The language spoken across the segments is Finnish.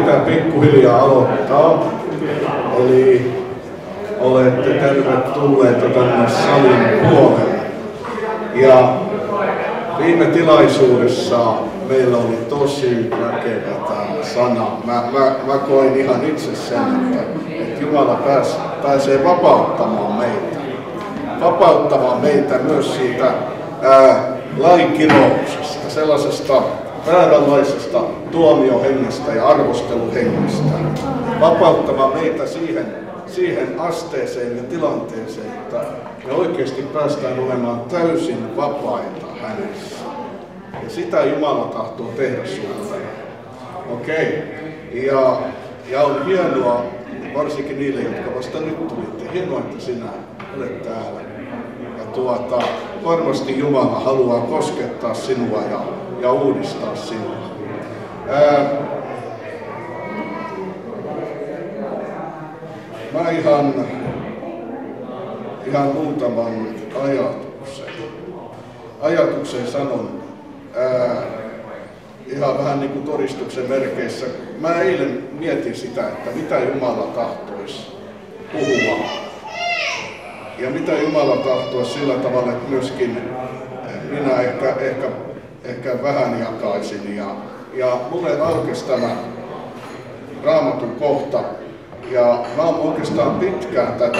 yritetään pikkuhiljaa aloittaa. Eli olette tervetulleita tänne salin puolelle. Ja viime tilaisuudessa meillä oli tosi väkevä tämä sana. Mä koin ihan itse sen, että Jumala pääsee vapauttamaan meitä. Vapauttamaan meitä myös siitä lainkirouksesta, sellaisesta vääränlaisesta tuomiohengestä ja arvosteluhengestä. Vapauttamaan meitä siihen asteeseen ja tilanteeseen, että me oikeasti päästään olemaan täysin vapaita hänessä. Ja sitä Jumala tahtoo tehdä sulle. Okei. Ja on hienoa, varsinkin niille, jotka vasta nyt tulitte. Hienoa, että sinä olet täällä. Ja varmasti Jumala haluaa koskettaa sinua ja uudistaa sinua. Mä ihan muutaman ajatuksen sanon. Ihan vähän niin kuin todistuksen merkeissä. Mä eilen mietin sitä, että mitä Jumala tahtoisi puhua. Ja mitä Jumala tahtoisi sillä tavalla, että myöskin minä ehkä vähän jakaisin. Ja mulle aukesi tämä Raamatun kohta. Ja mä oon oikeastaan pitkään tätä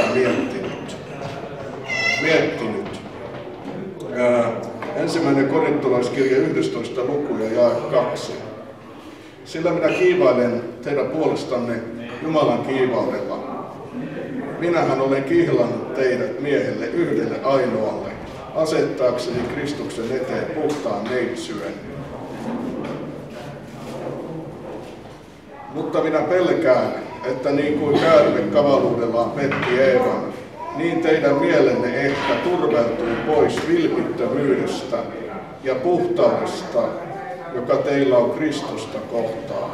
miettinyt. Ensimmäinen korintolaiskirja 11. luku ja jae 2. Sillä minä kiivailen teidän puolestanne Jumalan kiivaudella. Minähän olen kihlannut teidät miehelle yhdelle ainoalle, asettaakseni Kristuksen eteen puhtaan neitsyön. Mutta minä pelkään, että niin kuin käärme kavaluudellaan petti Eevan, niin teidän mielenne ehkä turveltuu pois vilpittömyydestä ja puhtaudesta, joka teillä on Kristusta kohtaan.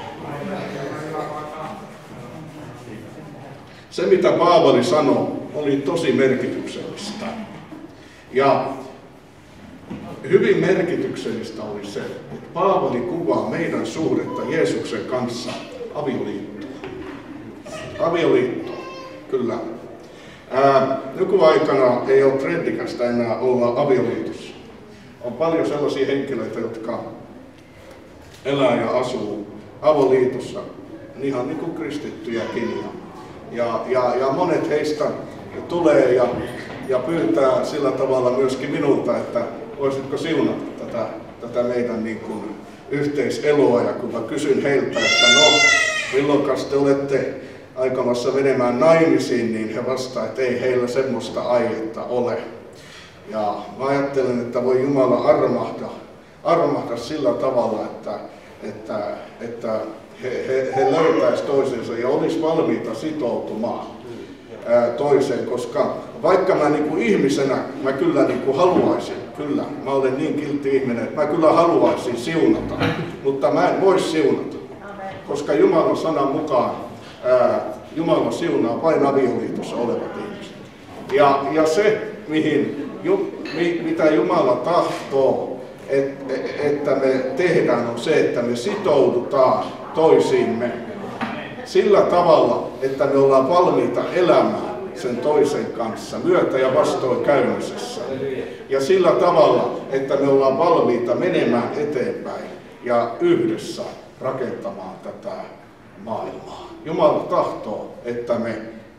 Se, mitä Paavali sanoi, oli tosi merkityksellistä. Ja hyvin merkityksellistä oli se, että Paavali kuvaa meidän suhdetta Jeesuksen kanssa avioliittoon. Avioliitto, kyllä. Nykyaikana ei ole trendikästä enää olla avioliitossa. On paljon sellaisia henkilöitä, jotka elää ja asuu avoliitossa, ihan niin kuin kristittyjäkin. Ja monet heistä tulee ja pyytää sillä tavalla myöskin minulta, että voisitko siunata tätä meidän niin kuin yhteiseloa. Ja kun mä kysyn heiltä, että milloinkas te olette aikamassa menemään naimisiin, niin he vastaa, että ei heillä semmoista aihetta ole. Ja mä ajattelen, että voi Jumala armahda sillä tavalla, että he löytäisivät toisensa ja olisi valmiita sitoutumaan toiseen, koska vaikka mä niin kuin ihmisenä, mä kyllä niin kuin haluaisin, mä olen niin kiltti ihminen, että mä kyllä haluaisin siunata, mutta mä en voi siunata, koska Jumalan sanan mukaan Jumala siunaa vain avioliitossa olevat ihmiset. Ja se, mitä Jumala tahtoo, että me tehdään, on se, että me sitoudutaan toisiimme sillä tavalla, että me ollaan valmiita elämään sen toisen kanssa myötä- ja vastoinkäymisessä. Ja sillä tavalla, että me ollaan valmiita menemään eteenpäin ja yhdessä rakentamaan tätä maailmaa. Jumala tahtoo, että me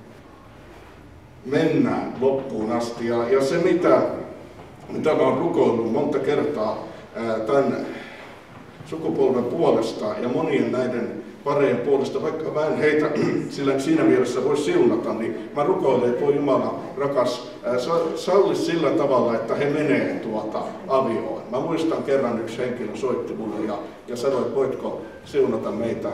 mennään loppuun asti. Ja se, mitä mä oon rukoillut monta kertaa tämän sukupolven puolesta ja monien näiden pareen puolesta, vaikka mä en heitä sillä siinä mielessä voi siunata, niin mä rukoilen, että voi Jumala rakas, salli sillä tavalla, että he menee avioon. Mä muistan kerran yksi henkilö soitti mulle ja sanoi, että voitko siunata meitä,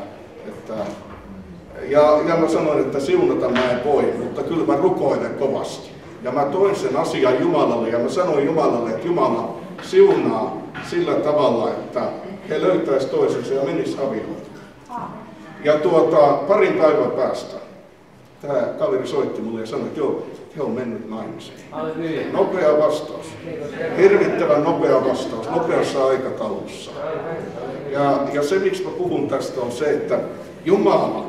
ja mä sanoin, että siunata mä en voi, mutta kyllä mä rukoilen kovasti. Ja mä toin sen asian Jumalalle ja mä sanoin Jumalalle, että Jumala siunaa sillä tavalla, että he löytäisivät toisensa ja menisivät avioon. Ja parin päivän päästä Tämä kaveri soitti mulle ja sanoi, että joo, he on mennyt naimisiin. Nopea vastaus. Hirvittävän nopea vastaus, nopeassa aikataulussa. Ja se, miksi mä puhun tästä, on se, että Jumala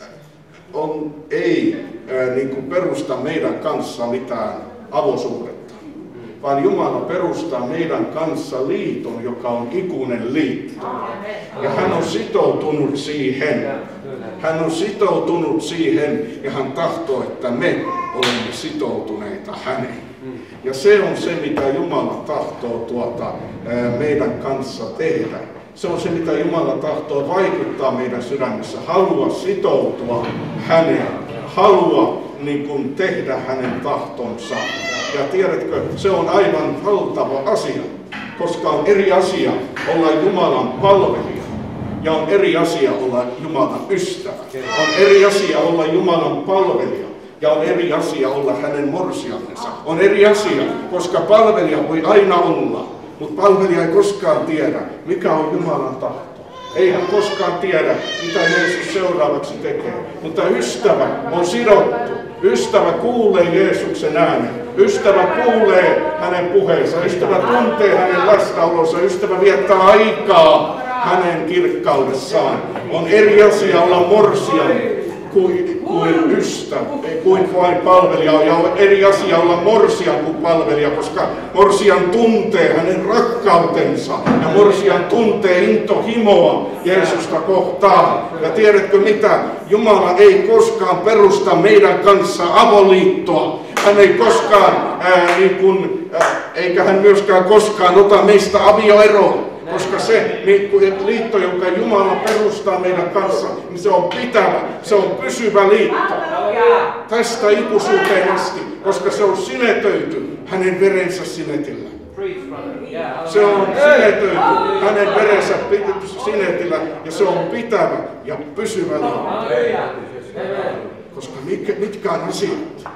ei niin kuin perusta meidän kanssa mitään avosuhdetta, vaan Jumala perustaa meidän kanssa liiton, joka on ikuinen liitto. Ja hän on sitoutunut siihen. Hän on sitoutunut siihen ja hän tahtoo, että me olemme sitoutuneita häneen. Ja se on se, mitä Jumala tahtoo meidän kanssa tehdä. Se on se, mitä Jumala tahtoo vaikuttaa meidän sydämessä. Halua sitoutua häneen. Halua niin kuin tehdä hänen tahtonsa. Ja tiedätkö, se on aivan valtava asia. Koska on eri asia olla Jumalan palvelija. Ja on eri asia olla Jumalan ystävä. On eri asia olla Jumalan palvelija. Ja on eri asia olla hänen morsiamensa. On eri asia, koska palvelija voi aina olla. Mutta palvelija ei koskaan tiedä, mikä on Jumalan tahto. Ei hän koskaan tiedä, mitä Jeesus seuraavaksi tekee. Mutta ystävä on sidottu. Ystävä kuulee Jeesuksen äänen. Ystävä kuulee hänen puheensa. Ystävä tuntee hänen läsnäolonsa. Ystävä viettää aikaa hänen kirkkaudessaan. On eri asia olla morsian kuin ystävä, kuin vain palvelija. Ja on eri asia olla morsian kuin palvelija, koska morsian tuntee hänen rakkautensa. Ja morsian tuntee intohimoa Jeesusta kohtaan. Ja tiedätkö mitä? Jumala ei koskaan perusta meidän kanssa avoliittoa. Hän ei koskaan, eikä hän myöskään koskaan ota meistä avioeroa. Koska se liitto, jonka Jumala perustaa meidän kanssa, niin se on pitävä, se on pysyvä liitto. Tästä ikuisuuteen asti, koska se on sinetöity hänen verensä sinetillä. Se on sinetöity hänen verensä sinetillä ja se on pitävä ja pysyvä liitto. Koska mitkään asiat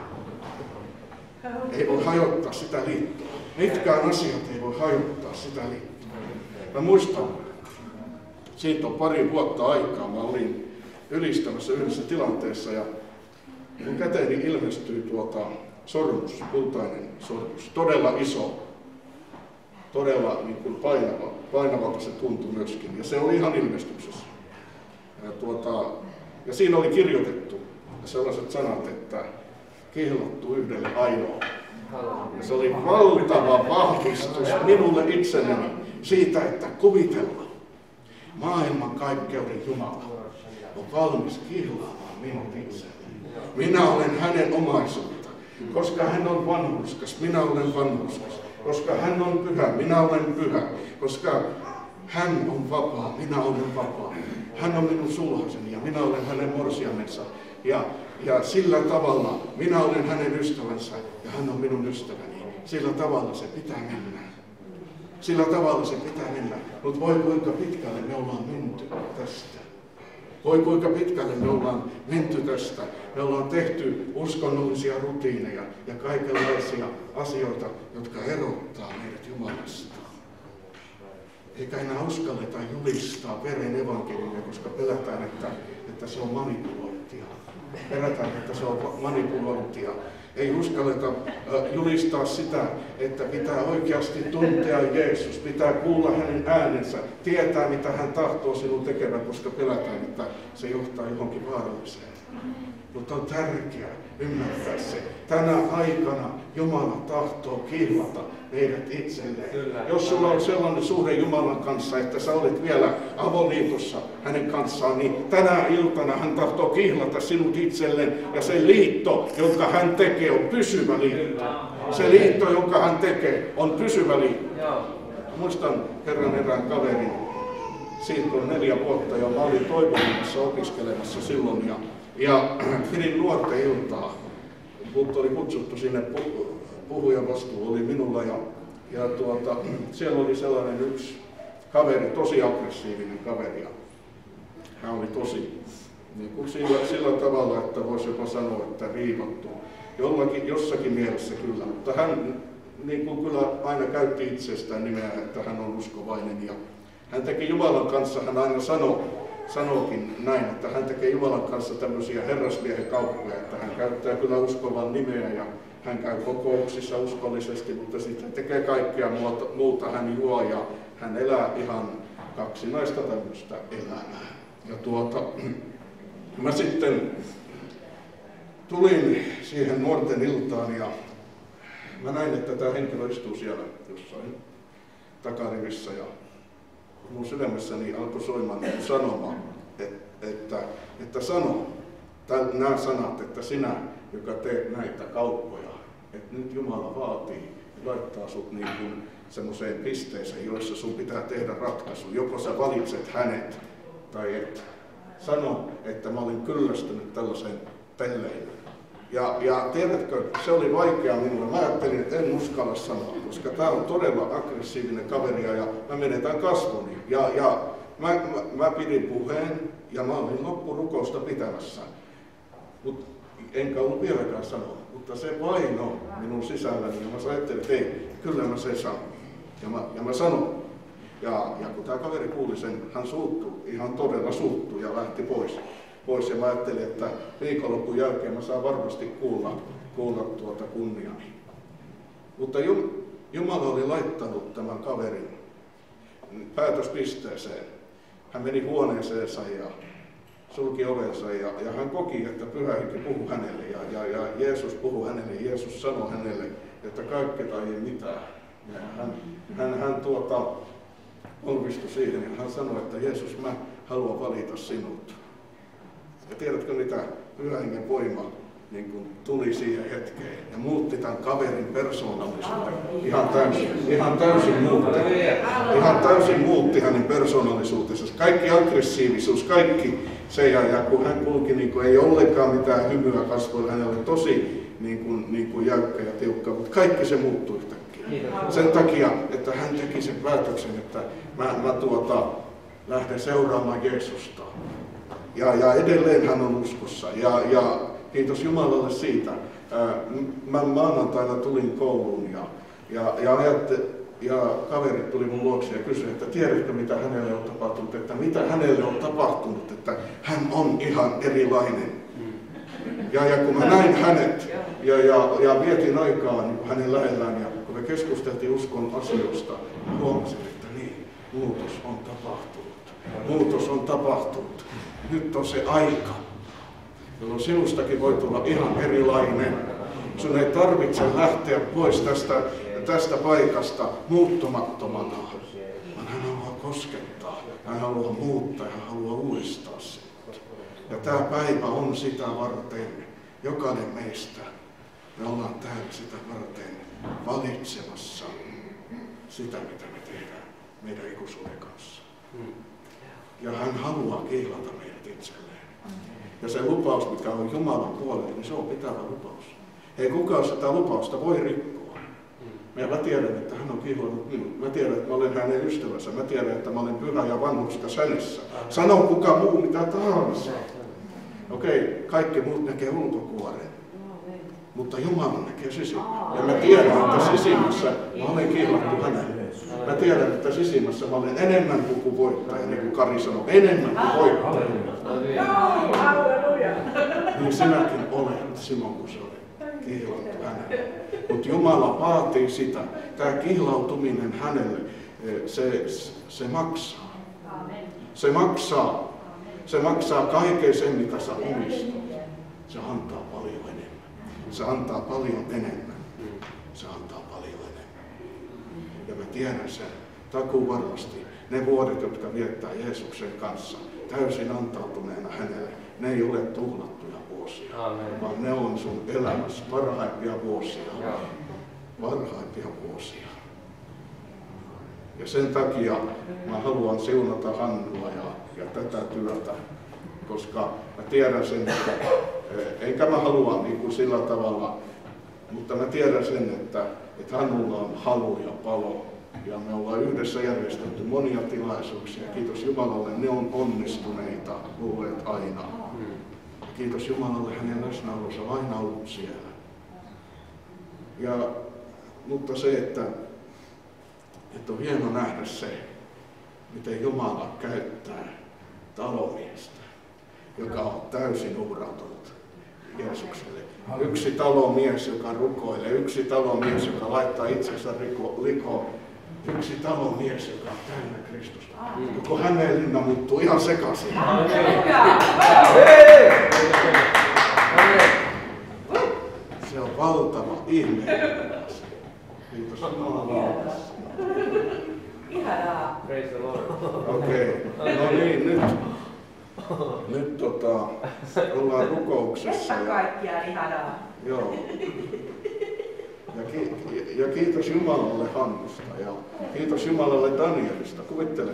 ei voi hajottaa sitä liittoa. Mitkään asiat ei voi hajottaa sitä liittoa. Mä muistan, siitä on pari vuotta aikaa, mä olin ylistämässä yhdessä tilanteessa ja mun käteeni ilmestyi sormus, kultainen sormus, todella iso, todella niin kuin painavalta se tuntui myöskin ja se oli ihan ilmestyksessä. Ja siinä oli kirjoitettu sellaiset sanat, että kihlattu yhdelle ainoalle. Ja se oli valtava vahvistus minulle itselleni siitä, että kuvitellaan maailman kaikkeuden Jumala on valmis kihlaamaan minut itselleni. Minä olen hänen omaisuutta, koska hän on vanhurskas, minä olen vanhurskas. Koska hän on pyhä, minä olen pyhä. Koska hän on vapaa, minä olen vapaa. Hän on minun sulhaseni ja minä olen hänen morsiamensa. Ja sillä tavalla minä olen hänen ystävänsä ja hän on minun ystäväni. Sillä tavalla se pitää mennä. Sillä tavalla se pitää mennä. Mutta voi kuinka pitkälle me ollaan menty tästä. Voi kuinka pitkälle me ollaan menty tästä. Me ollaan tehty uskonnollisia rutiineja ja kaikenlaisia asioita, jotka erottaa meidät Jumalasta. Eikä enää uskalleta julistaa veren evankeliumia, koska pelätään, että se on manipulointia. Pelätään, että se on manipulointia. Ei uskalleta julistaa sitä, että pitää oikeasti tuntea Jeesus, pitää kuulla hänen äänensä, tietää mitä hän tahtoo sinun tekevän, koska pelätään, että se johtaa johonkin vaaralliseen. Mutta on tärkeää ymmärtää se. Tänä aikana Jumala tahtoo kihlata meidät itselleen. Kyllä. Jos sulla on sellainen suhde Jumalan kanssa, että sä olet vielä avoliitossa hänen kanssaan, niin tänä iltana hän tahtoo kihlata sinut itselleen. Ja se liitto, jonka hän tekee, on pysyvä liitto. Se liitto, jonka hän tekee, on pysyvä liitto. Muistan kerran erään kaverin, siitä on 4 vuotta ja mä olin Toivolimassa opiskelemassa silloin ja pidin nuorten iltaa. Mut oli kutsuttu sinne, puhujan vastuu oli minulla ja siellä oli sellainen yksi kaveri, tosi aggressiivinen kaveri. Hän oli tosi niin kuin sillä tavalla, että voisi jopa sanoa, että riivattu. Jossakin mielessä kyllä, mutta hän niin kuin kyllä aina käytti itsestään nimeä, että hän on uskovainen ja hän teki Jumalan kanssa, hän aina sanoi sanookin näin, että hän tekee Jumalan kanssa tämmöisiä herrasmiehen kauppoja, että hän käyttää kyllä uskovan nimeä ja hän käy kokouksissa uskollisesti, mutta sitten tekee kaikkea muuta. Hän juo ja hän elää ihan kaksinaista tämmöistä elämää. Ja mä sitten tulin siihen nuorten iltaan ja mä näin, että tämä henkilö istuu siellä jossain takarivissä ja mun sydämessäni alkoi soimaan sanoma, että sano nämä sanat, että sinä, joka teet näitä kauppoja, että nyt Jumala vaatii ja laittaa sut niin kuin semmoiseen pisteeseen, joissa sun pitää tehdä ratkaisu. Joko sä valitset hänet tai et. Sano, että mä olin kyllästynyt tällaiseen pelleilyyn. Ja tiedätkö, se oli vaikea minulle. Mä ajattelin, että en uskalla sanoa, koska tää on todella aggressiivinen kaveri ja mä menetän kasvoni. Ja mä pidin puheen ja mä olin loppurukousta pitämässä. Enkä ollut vieläkään sanoa, mutta se paino minun sisälläni ja mä ajattelin, että ei, kyllä mä sen sanon. Ja mä sanon. Ja kun tämä kaveri kuuli sen, hän suuttui, ihan todella suuttui ja lähti pois. Ja mä ajattelin, että viikonlopun jälkeen mä saan varmasti kuulla kunniani. Mutta Jumala oli laittanut tämän kaverin päätöspisteeseen. Hän meni huoneeseensa ja sulki ovensa ja hän koki, että Pyhä Henki puhui hänelle ja Jeesus puhui hänelle. Jeesus sanoi hänelle, että kaikki tai ei mitään. Ja hän olvistui siihen ja hän sanoi, että Jeesus, mä haluan valita sinut. Ja tiedätkö mitä? Pyhän Hengen voima niin kuin tuli siihen hetkeen ja muutti tämän kaverin persoonallisuuden. Ihan täysin muutti hänen persoonallisuutensa. Kaikki aggressiivisuus, kaikki se ja kun hän kulki, niin kuin ei ollenkaan mitään hymyä kasvoilla, hän oli tosi niin kuin jäykkä ja tiukka, mutta kaikki se muuttui yhtäkkiä. Sen takia, että hän teki sen päätöksen, että mä lähden seuraamaan Jeesusta. Ja edelleen hän on uskossa. Ja kiitos Jumalalle siitä. Mä maanantaina tulin kouluun ja kaverit tuli mun luokse ja kysyi, että tiedätkö mitä hänelle on tapahtunut, että mitä hänelle on tapahtunut, että hän on ihan erilainen. Ja kun mä näin hänet ja vietin aikaa niin hänen lähellään ja kun me keskusteltiin uskon asioista, huomasin, että niin, muutos on tapahtunut. Muutos on tapahtunut. Nyt on se aika, jolloin sinustakin voi tulla ihan erilainen. Sun ei tarvitse lähteä pois tästä paikasta muuttumattomana. Hän haluaa koskettaa, hän haluaa muuttaa ja hän haluaa uudistaa sinut. Ja tämä päivä on sitä varten, jokainen meistä. Me ollaan täällä sitä varten valitsemassa sitä, mitä me tehdään meidän ikuisuuden kanssa. Ja hän haluaa kihlata meidät itselleen. Ja se lupaus, mikä on Jumalan puolella, niin se on pitävä lupaus. Ei kukaan sitä lupausta voi rikkoa. Mä tiedän, että hän on kihlannut minut. Mä tiedän, että mä olen hänen ystävänsä. Mä tiedän, että mä olen pyhä ja vanhurskas hänessä. Sano kuka muu mitä tahansa. Okei, kaikki muut näkee ulkokuoren. Mutta Jumala näkee sisimmässä. Ja mä tiedän, että sisimmässä mä olen kihlattu hänelle. Mä tiedän, että sisimmässä mä olen enemmän kuin voittaja, niin kuin Kari sanoi, enemmän kuin voittaja. Niin sinäkin olet, Simon, kun sä olet kihlattu hänelle. Mutta Jumala vaatii sitä. Tämä kihlautuminen hänelle, se maksaa. Se maksaa. Se maksaa kaiken sen, mitä sä omistat. Se antaa paljon enemmän. Se antaa paljon enemmän. Se antaa paljon enemmän. Ja mä tiedän sen takuun varmasti. Ne vuodet, jotka viettää Jeesuksen kanssa täysin antautuneena hänelle, ne ei ole tuhlattuja vuosia, vaan ne on sun elämässä parhaimpia vuosia. Parhaimpia vuosia. Ja sen takia mä haluan siunata Hannua ja tätä työtä, koska mä tiedän sen, että enkä mä halua niin kuin sillä tavalla, mutta mä tiedän sen, että Hannulla on halu ja palo. Ja me ollaan yhdessä järjestetty monia tilaisuuksia. Kiitos Jumalalle, ne on onnistuneita olleet aina. Kiitos Jumalalle, hänen läsnäolonsa on aina ollut siellä. Mutta se, että on hieno nähdä se, miten Jumala käyttää talomiestä, joka on täysin uhrautunut Jeesukselle. Yksi talomies, joka rukoilee, yksi talomies, joka laittaa itsensä likoon, yksi talomies, joka on täynnä Kristusta. Koko Hämeenlinna muuttuu ihan sekaisin. Se on valtava ihme. Kiitos Jumalalle. Ihanaa. Okei, no niin, nyt ollaan rukouksessa. Että kaikkiaan ihanaa. Joo. Ja kiitos Jumalalle Hannusta ja kiitos Jumalalle Danielista. Kuvittele,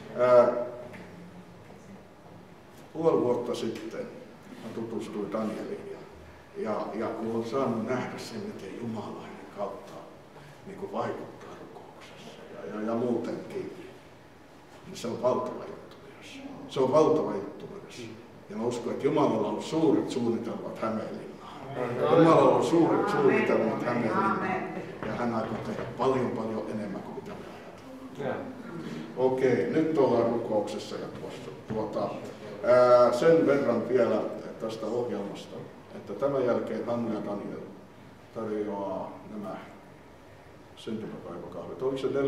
puoli vuotta sitten mä tutustuin Danieliin ja kun olen saanut nähdä sen, miten Jumalainen kautta niin kuin vaikuttaa rukouksessa ja muutenkin, niin se on valtava juttu myös. Se on valtava juttu myös. Ja mä uskon, että Jumalalla on suuret suunnitelmat Hämeenlinnaan. Jumalalla on suuret suunnitelmat Hämeenlinnaan. Ja hän aikoo tehdä paljon enemmän kuin mitä me ajatellaan. Okei, nyt ollaan rukouksessa ja sen verran vielä tästä ohjelmasta, että tämän jälkeen Hannu ja Daniel tarjoaa nämä syntymäpäiväkahvit. Oliko se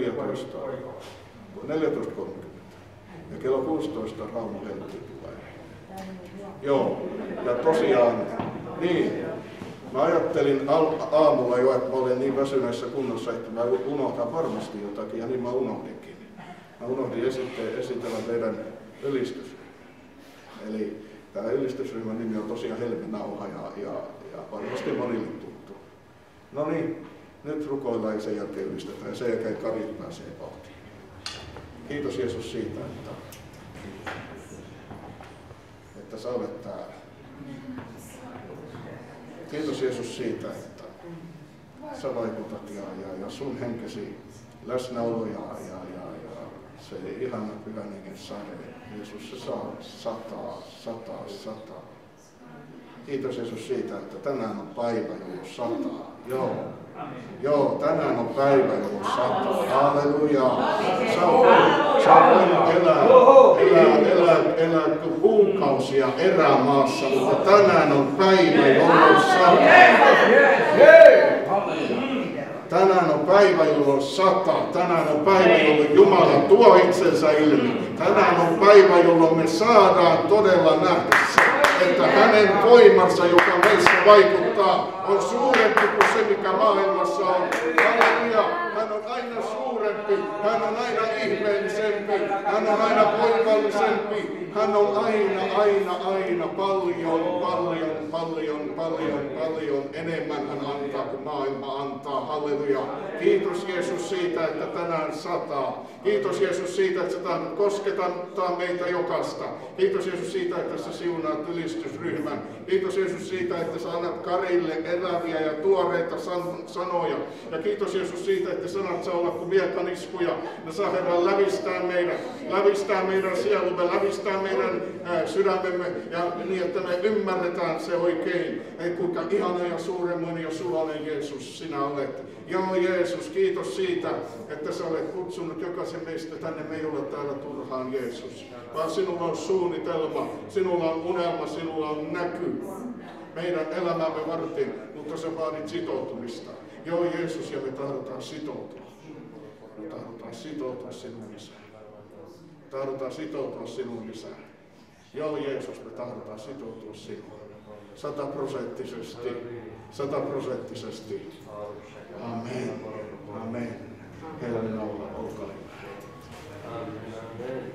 14.30? Ja kello 16 Rauno Heltti tulee. Joo, ja tosiaan, niin, mä ajattelin aamulla jo, että mä olen niin väsyneessä kunnossa, että mä unohdan varmasti jotakin, ja niin mä unohdinkin. Mä unohdin esitellä meidän ylistysryhmä. Eli tämä ylistysryhmän nimi on tosiaan Helmenauha ja varmasti monille tuttu. No niin, nyt rukoillaan ja sen jälkeen ylistetään ja sen jälkeen Kari pääsee vauhtiin. Kiitos Jeesus siitä, että sä olet täällä. Kiitos Jeesus siitä, että sä vaikutat ja sun henkesi läsnäolo ja se ihana pyhän hengen sade. Jeesus, se saa sataa. Kiitos Jeesus siitä, että tänään on päivä, jolloin sataa. Joo, tänään on päivä, jolloin sataa. Halleluja. Sä voit elää kuukausia erämaassa, mutta tänään on päivä, jolloin sataa. Tänään on päivä, jolloin sataa. Tänään on päivä, jolloin Jumala tuo itsensä ilmi. Tänään on päivä, jolloin me saadaan todella nähdä se, että hänen voimansa, joka meissä vaikuttaa, on suurempi kuin se, mikä maailmassa on. Halleluja! Hän on aina suurempi. Hän on aina ihmeellisempi. Hän on aina voimallisempi. Hän on aina paljon enemmän hän antaa kuin maailma antaa. Halleluja. Kiitos Jeesus siitä, että tänään sataa. Kiitos Jeesus siitä, että sä tahdot koskettaa meitä jokaista. Kiitos Jeesus siitä, että sä siunaat ylistysryhmän. Kiitos Jeesus siitä, että sä annat Karille eläviä ja tuoreita sanoja. Ja kiitos Jeesus siitä, että sanat saa olla kuin miekaniskuja. Ne saa Herran lävistää meidän sielumme, lävistää meidän sydämemme ja niin, että me ymmärretään se oikein. Ei kuinka ihana ja suuremmoinen ja suloinen Jeesus sinä olet. Joo Jeesus, kiitos siitä, että sä olet kutsunut jokaisen meistä tänne. Me ei ole täällä turhaan Jeesus, vaan sinulla on suunnitelma, sinulla on unelma, sinulla on näky meidän elämämme varten, mutta sä vaadit sitoutumista. Joo Jeesus, ja me tahdotaan sitoutua. Me tahdotaan sitoutua sinun lisään. Tahdotaan sitoutua sinun lisään. Joo Jeesus, me tahdotaan sitoutua sinuun. 100%. Amen. Amen. Helmen olla, olkaa hyvä. Amen.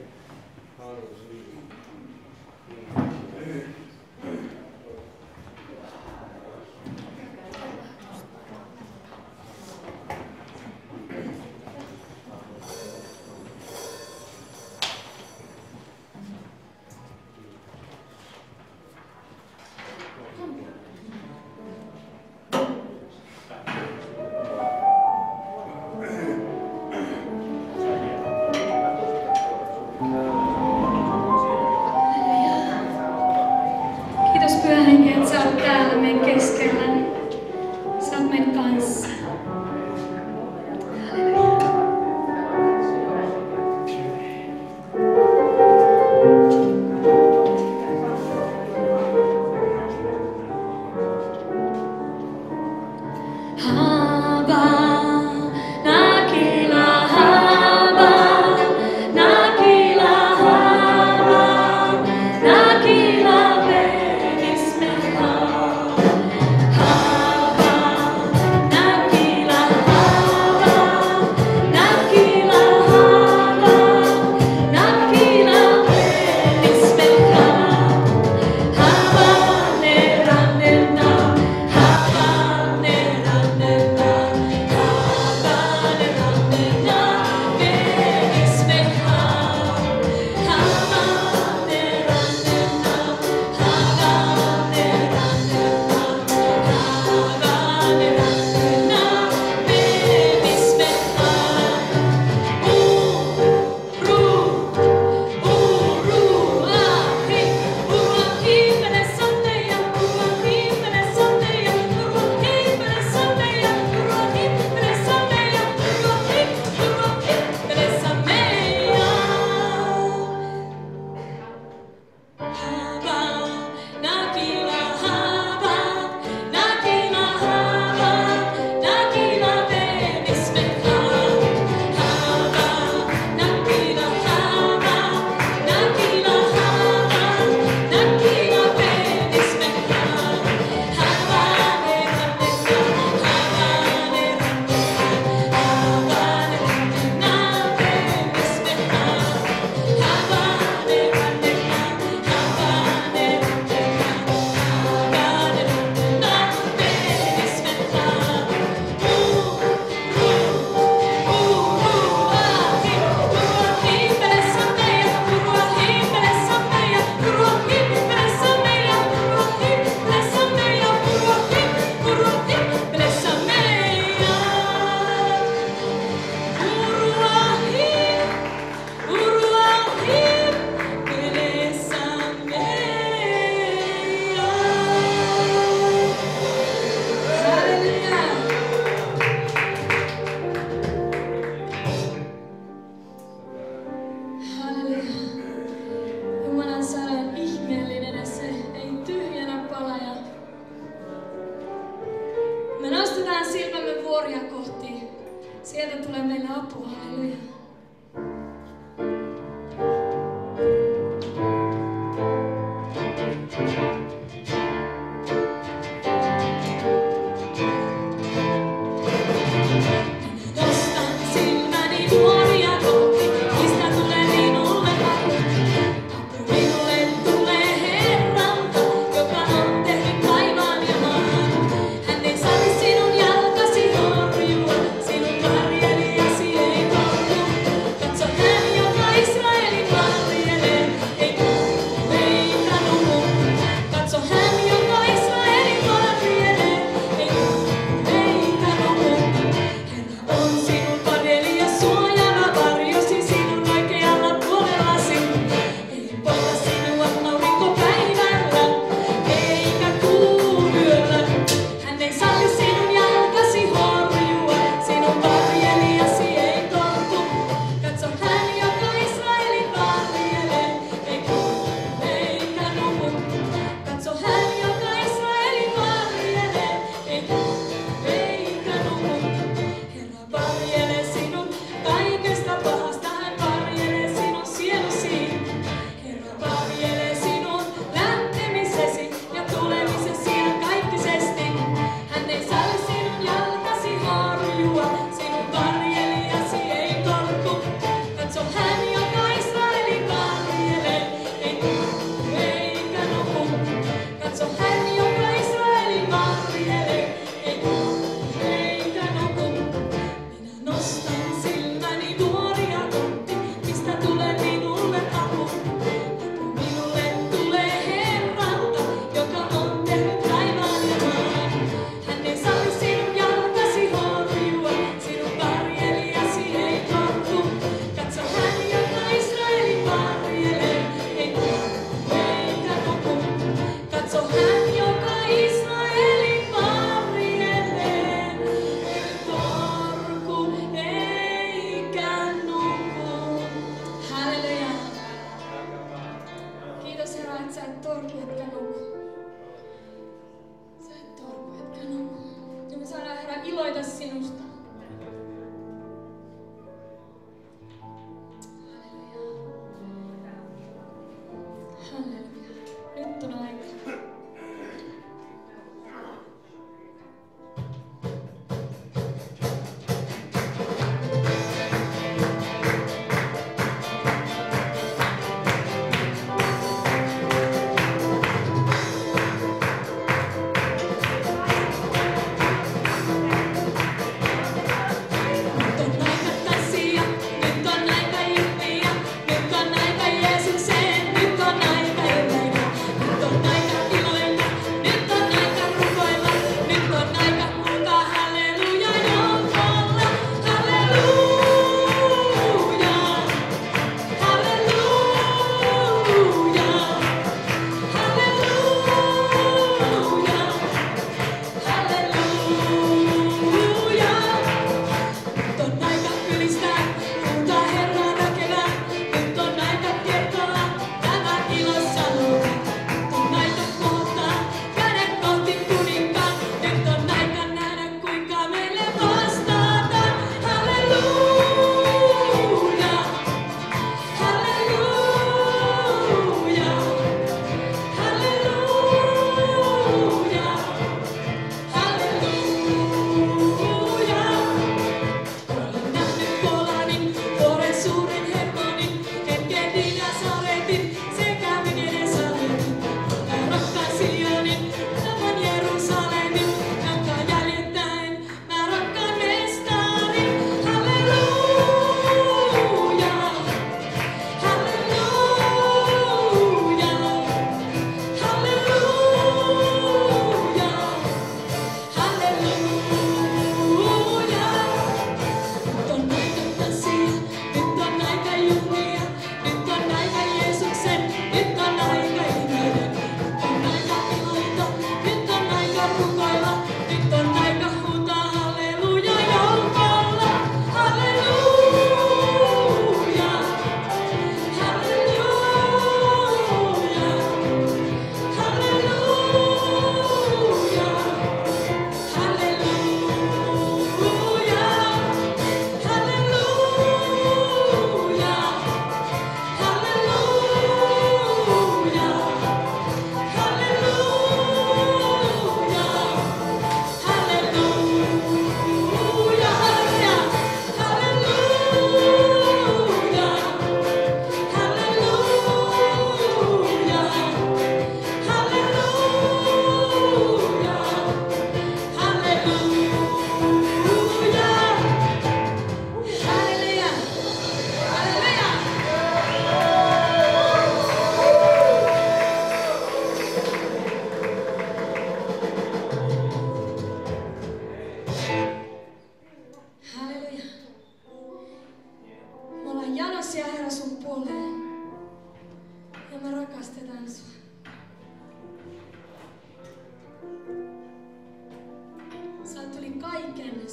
Halleluja.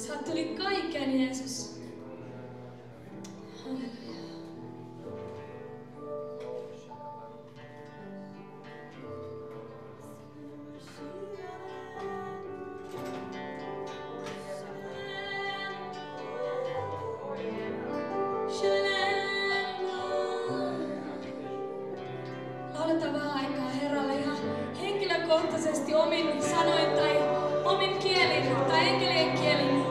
Saat yli kaiken, Jeesus. Lauleta vähän aikaa Herralle ihan henkilökohtaisesti omin sanoin tai omin kielin tai enkelien kielin.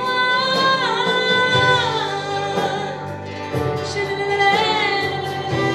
Rakastamme sinua.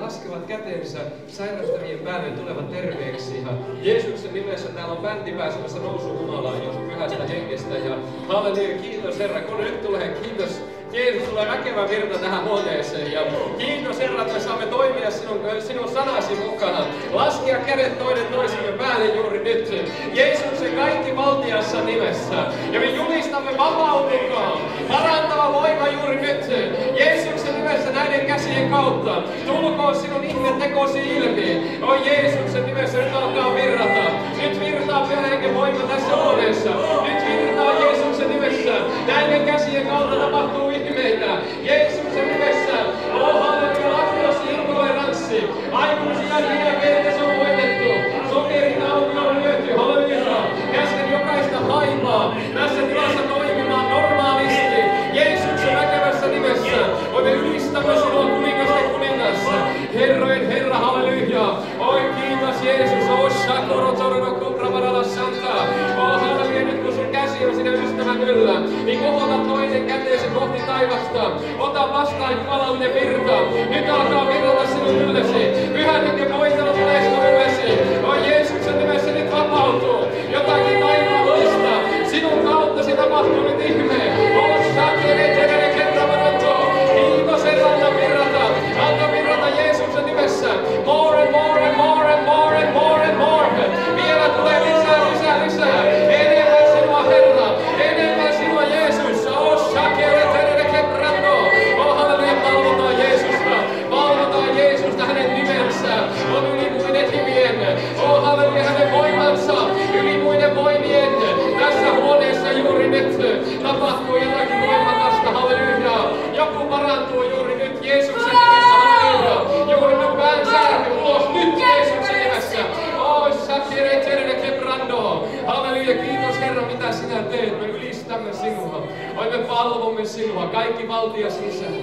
laskevat käteensä sairastavien päälle tulevat terveeksi. Ja Jeesuksen nimessä täällä on bändi pääsemässä nousuhumalaan just pyhästä hengestä. Ja halleluja, kiitos Herra, kun nyt tulee, kiitos Jeesus, tulee väkevä virta tähän huoneeseen. Ja kiitos Herra, että me saamme toimia sinun sanasi mukaan. Laskea kädet toinen toisemme päälle juuri nyt. Jeesuksen kaikki valtiassa nimessä. Ja me julistamme vapautukaan. Parantava voima juuri nyt. Jeesuksen nimessä näiden käsien kautta. Tulkoon sinun ihmetekosi ilmi. O Jeesuksen nimessä nyt alkaa virrata. Nyt virtaa Pyhän Hengen voima tässä huoneessa. Nyt virtaa Jeesuksen nimessä. Näiden käsien kautta tapahtuu ihmeitä. Jeesuksen nimessä. Oh, halleluja, laktosi intoleranssi. Aikuisilla diabetes on voitettu. Sokeritauti on lyöty. Halleluja. Käsken jokaista haivaa. Tässä tilassa toimimaan normaalisti. Jeesuksen väkevässä nimessä. Voimme ylistämme sinua kuningasten kuningassa. Herrojen Herra, halleluja. Oi kiitos Jeesus. Oh, shakoro torno kupravarala santa. Oh, halleluja, nyt kun sun käsi on sinä ystävän yllä, niin kohota toinen käteesi kohti taivasta. Ota vastaan jumalallinen virta. Nyt alkaa virrata sinun yllesi. Pyhän Hengen voitelu tulee sinun yllesi. Oh, Jeesuksen nimessä nyt vapautuu. Jotakin taivaallista. Sinun kauttasi tapahtuu nyt ihme. Oh, shakere terere kebravaranto. Kiitos Herra, anna virrata. Anna virrata Jeesuksen nimessä. More and more and more and more and more and more. Vielä tulee lisää. Enemmän sinua Herra. Enemmän sinua Jeesus. Oh, shakere terere kebrando. Oh, halleluja, palvotaan Jeesusta. Palvotaan Jeesusta hänen nimensä. On yli muiden nimien. Oh, halleluja, hänen voimansa. Yli muiden voimien. Tässä huoneessa juuri nyt tapahtuu jotakin voimakasta. Halleluja. Joku parantuu juuri nyt Jeesuksen nimessä. Halleluja. Juuri nyt pään särky ulos nyt Jeesuksen nimessä. Oh, shakere terere kebrando. Halleluja, kiitos Herra, mitä sinä teet. Me ylistämme sinua. Oi, me palvomme sinua. Kaikki valtia sisään.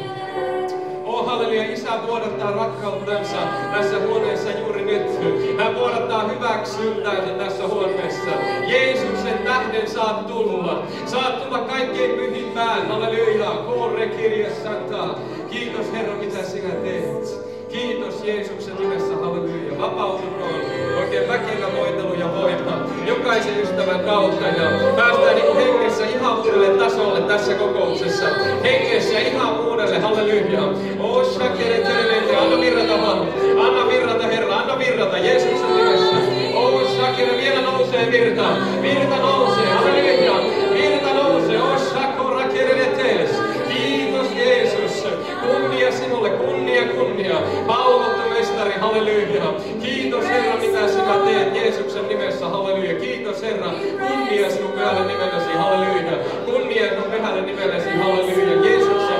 Oh, halleluja, Isä vuodattaa rakkautensa tässä huoneessa juuri nyt. Hän vuodattaa hyväksyntänsä tässä huoneessa. Jeesuksen tähden saat tulla. Saat tulla kaikkein pyhimpään. Halleluja, korre kirje santa. Kiitos Herra, mitä sinä teet. Kiitos Jeesuksen nimessä, halleluja. Vapautukoon oikein väkevä voitelu ja voima jokaisen ystävän kautta. Ja päästään niin hengessä ihan uudelle tasolle tässä kokouksessa. Hengessä ihan uudelle, halleluja. Oh, shakere terele, anna virrata vaan. Anna virrata Herra, anna virrata Jeesuksen nimessä. Oh, shakere, vielä nousee virta. Virta nousee, halleluja. Virta nousee, oh, shakora kereletes. Kiitos Jeesus. Kunnia sinulle, kunnia. Palvottu mestari, halleluja. Kiitos Herra, mitä sinä teet Jeesuksen nimessä, halleluja. Kiitos Herra, kunnia sinun pyhälle nimellesi, halleluja. Kunnia sinun pyhälle nimellesi, halleluja.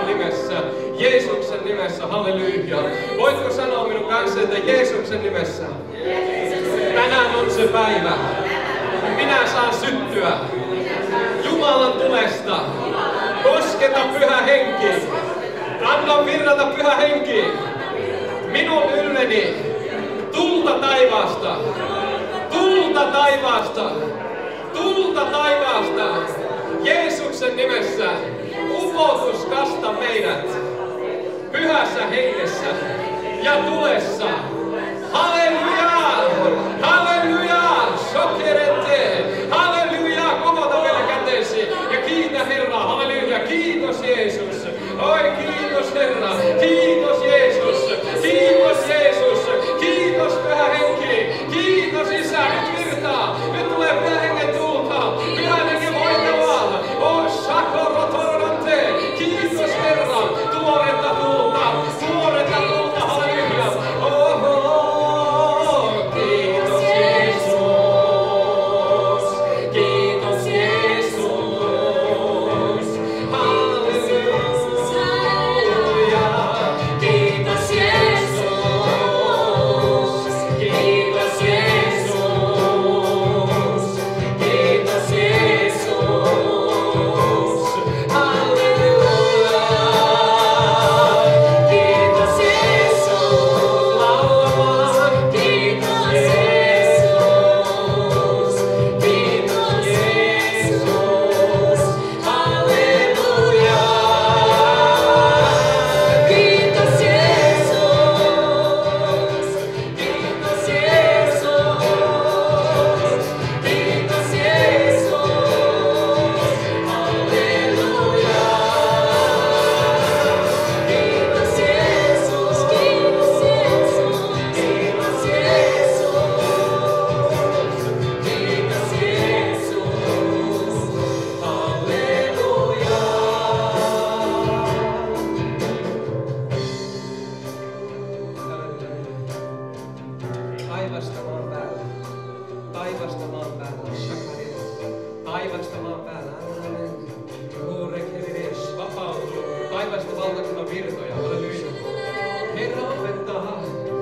Jeesuksen nimessä, halleluja. Voitko sanoa minun kanssa, että Jeesuksen nimessä? Tänään on se päivä. Minä saan syttyä Jumalan tulesta. Kosketa Pyhä Henki. Anna virrata Pyhä Henki minun ylleni. Tulta taivaasta. Tulta taivaasta. Tulta taivaasta. Jeesuksen nimessä upotus kasta meidät Pyhässä Hengessä ja tulessa. Halleluja! Halleluja! Sokerette! Halleluja! Kohota vielä käteesi ja kiitä Herraa. Halleluja! Kiitos Jeesus! Oi kiitos Herra! Kiitos Jeesus! Kiitos Jeesus! Kiitos Pyhä Henki! Kiitos Isä! Nyt virtaa! Nyt tulee Pyhä Hengen tulta! Pyhän Hengen voitavaa! Oh, shakorotorante! Kiitos Herra! Tuoretta tulta! Tuoretta tulta! Halleluja! Oh, taivasta maan päällä. Taivasta maan päällä. Shakaria. Taivasta maan päällä. Amen. Juurekirides. Vapautu. Taivasta valtakunnan virtoja. Halleluja. Herra opettaa.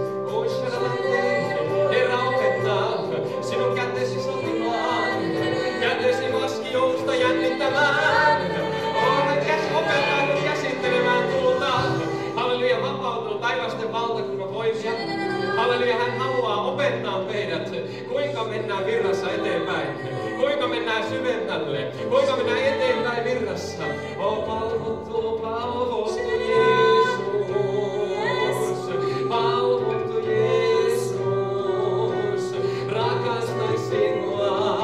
Herra opettaa. Sinun kätesi sotimaan. Kätesi maskijousta jännittämään. Hän opettaa nyt käsittelemään tulta. Halleluja, vapautunut taivasten valtakunnan voimia. Halleluja, hän haluaa opettaa meidät, kuinka mennään virrassa eteenpäin. Kuinka mennään syvemmälle. Kuinka mennään eteenpäin virrassa. Palvottu, palvottu Jeesus. Palvottu Jeesus. Rakastan sinua.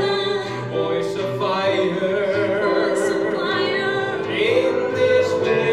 Voice of fire, in this place.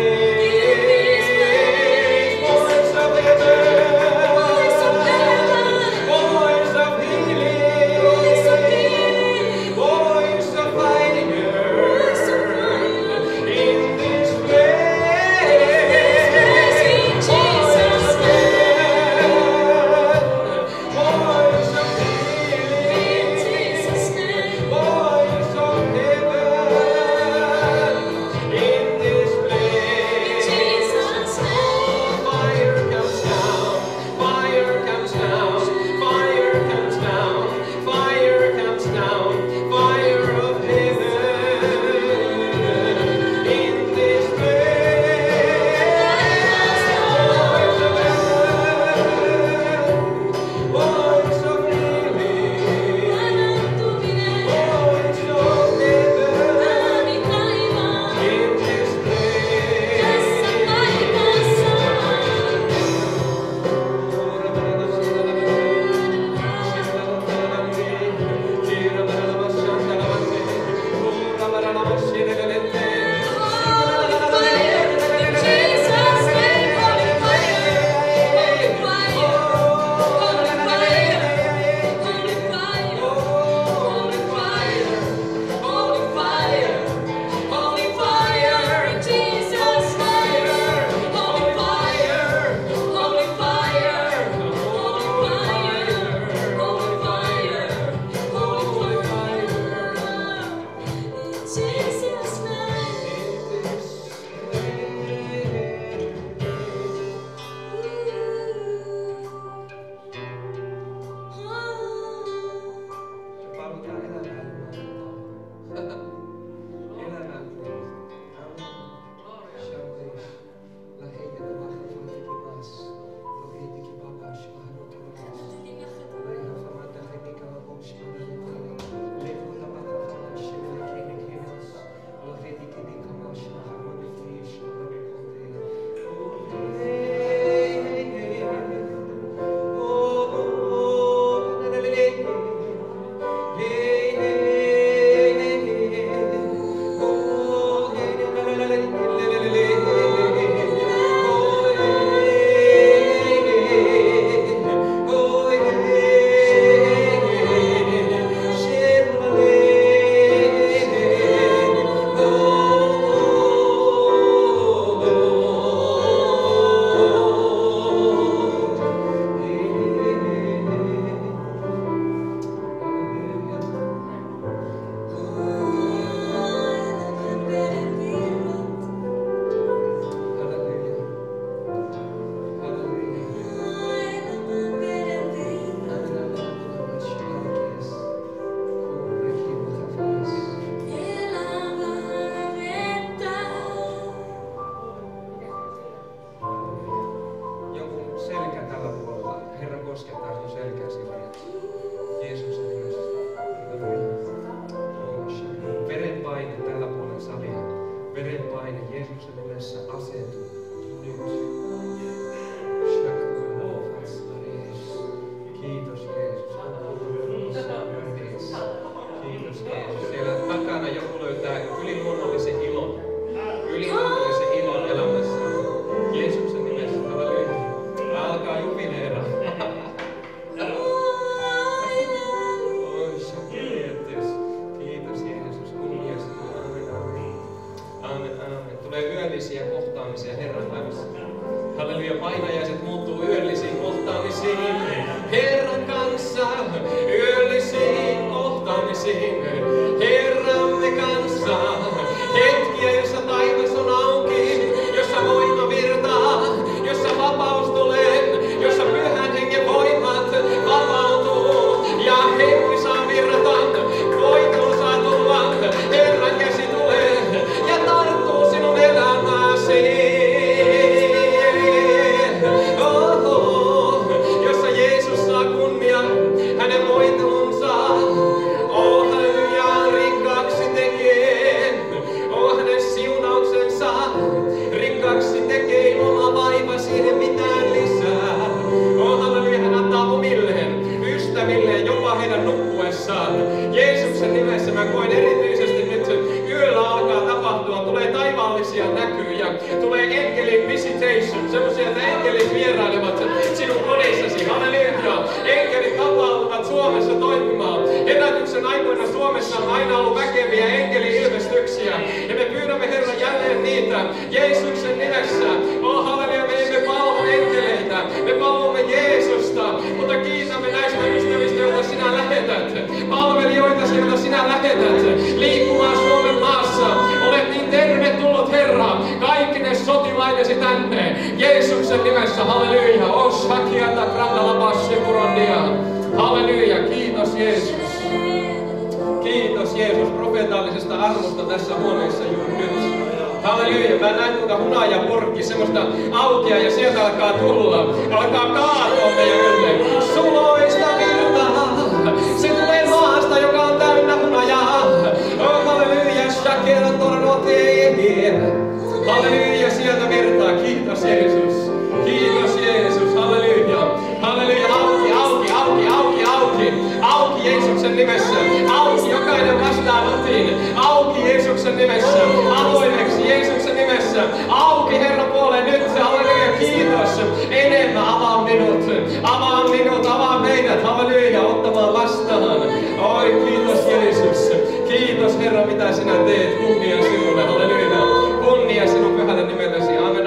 nimessä asetu nyt. Kiitos Jeesus. Kiitos Jeesus. Siellä takana joku löytää yliluonnollisen ilon. Yliluonnollisen ilon elämässä. Jeesuksen nimessä. Halleluja. Alkaa jubileera. Kiitos Jeesus. Kunnia sinulle. Aamen. Tulee yöllisiä kohtaamisia Herran kanssa. Halleluja. Painajaiset muuttuu yöllisiin kohtaamisiin. Herran kanssa. Yöllisiin kohtaamisiin. Herramme kanssa. Hetkiä, jossa taivas on auki. Jossa voima virtaa. Jossa vapaus tulee. Jossa pyhän hengen voimat vapautuu. Ja henki saa virrata. Voitelu saa tulla. Herran käsi tulee. Ja tarttuu sinun elämääsi. Jossa Jeesus saa kunnia. Hänen voitelunsa. Halleluja, rikkaaksi tekee. Hänen siunauksensa. Rikkaaksi tekee ilman vaiva siihen mitään lisää. Halleluja, hän antaa omilleen, ystävilleen, jopa heidän nukkuessaan. Jeesuksen nimessä mä koen erityisesti nyt yöllä alkaa tapahtua. Tulee taivaallisia näkyjä. Tulee enkelin visitation. Semmoisia, että enkelit vierailevat sinun kodissasi. Halleluja. Enkelit vapautuvat Suomessa toimimaan. Herätyksen aikoina Suomessa on aina ollut väkeviä enkeli-ilmestyksiä. Ja me pyydämme Herran jälleen niitä Jeesuksen nimessä. Halleluja, me emme palvo enkeleitä. Me palvomme Jeesusta. Mutta kiitämme näistä ystävistä, joita sinä lähetät. Palvelijoita, joita sinä lähetät. Liikkumaan Suomen maassa. Olet niin tervetullut, Herra. Kaikki ne sotilaidesi tänne. Jeesuksen nimessä. Halleluja. Oshakiata grandalabassi kurondia. Halleluja. Kiitos Jeesus. Kiitos Jeesus profeetallisesta armosta tässä huoneessa juuri nyt. Halleluja. Mä näen tuota hunajapurkki, semmoista aukia ja sieltä alkaa tulla. Alkaa kaatua meidän ylle. Suloista virtaa. Se tulee maasta, joka on täynnä hunajaa. Oh, halleluja. Shakera tornoteen. Halleluja. Sieltä virtaa. Kiitos Jeesus. Kiitos Jeesus. Halleluja. Halleluja. Auki Jeesuksen nimessä. Auki jokainen vastaanotin. Auki Jeesuksen nimessä. Avoimeksi Jeesuksen nimessä. Auki Herran puoleen nyt. Halleluja. Kiitos. Enemmän avaa minut. Avaa minut. Avaa meidät. Halleluja. Ottamaan vastaan. Oi kiitos Jeesus. Kiitos Herra mitä sinä teet. Kunnia sinulle. Halleluja. Kunnia sinun pyhälle nimellesi. Amen.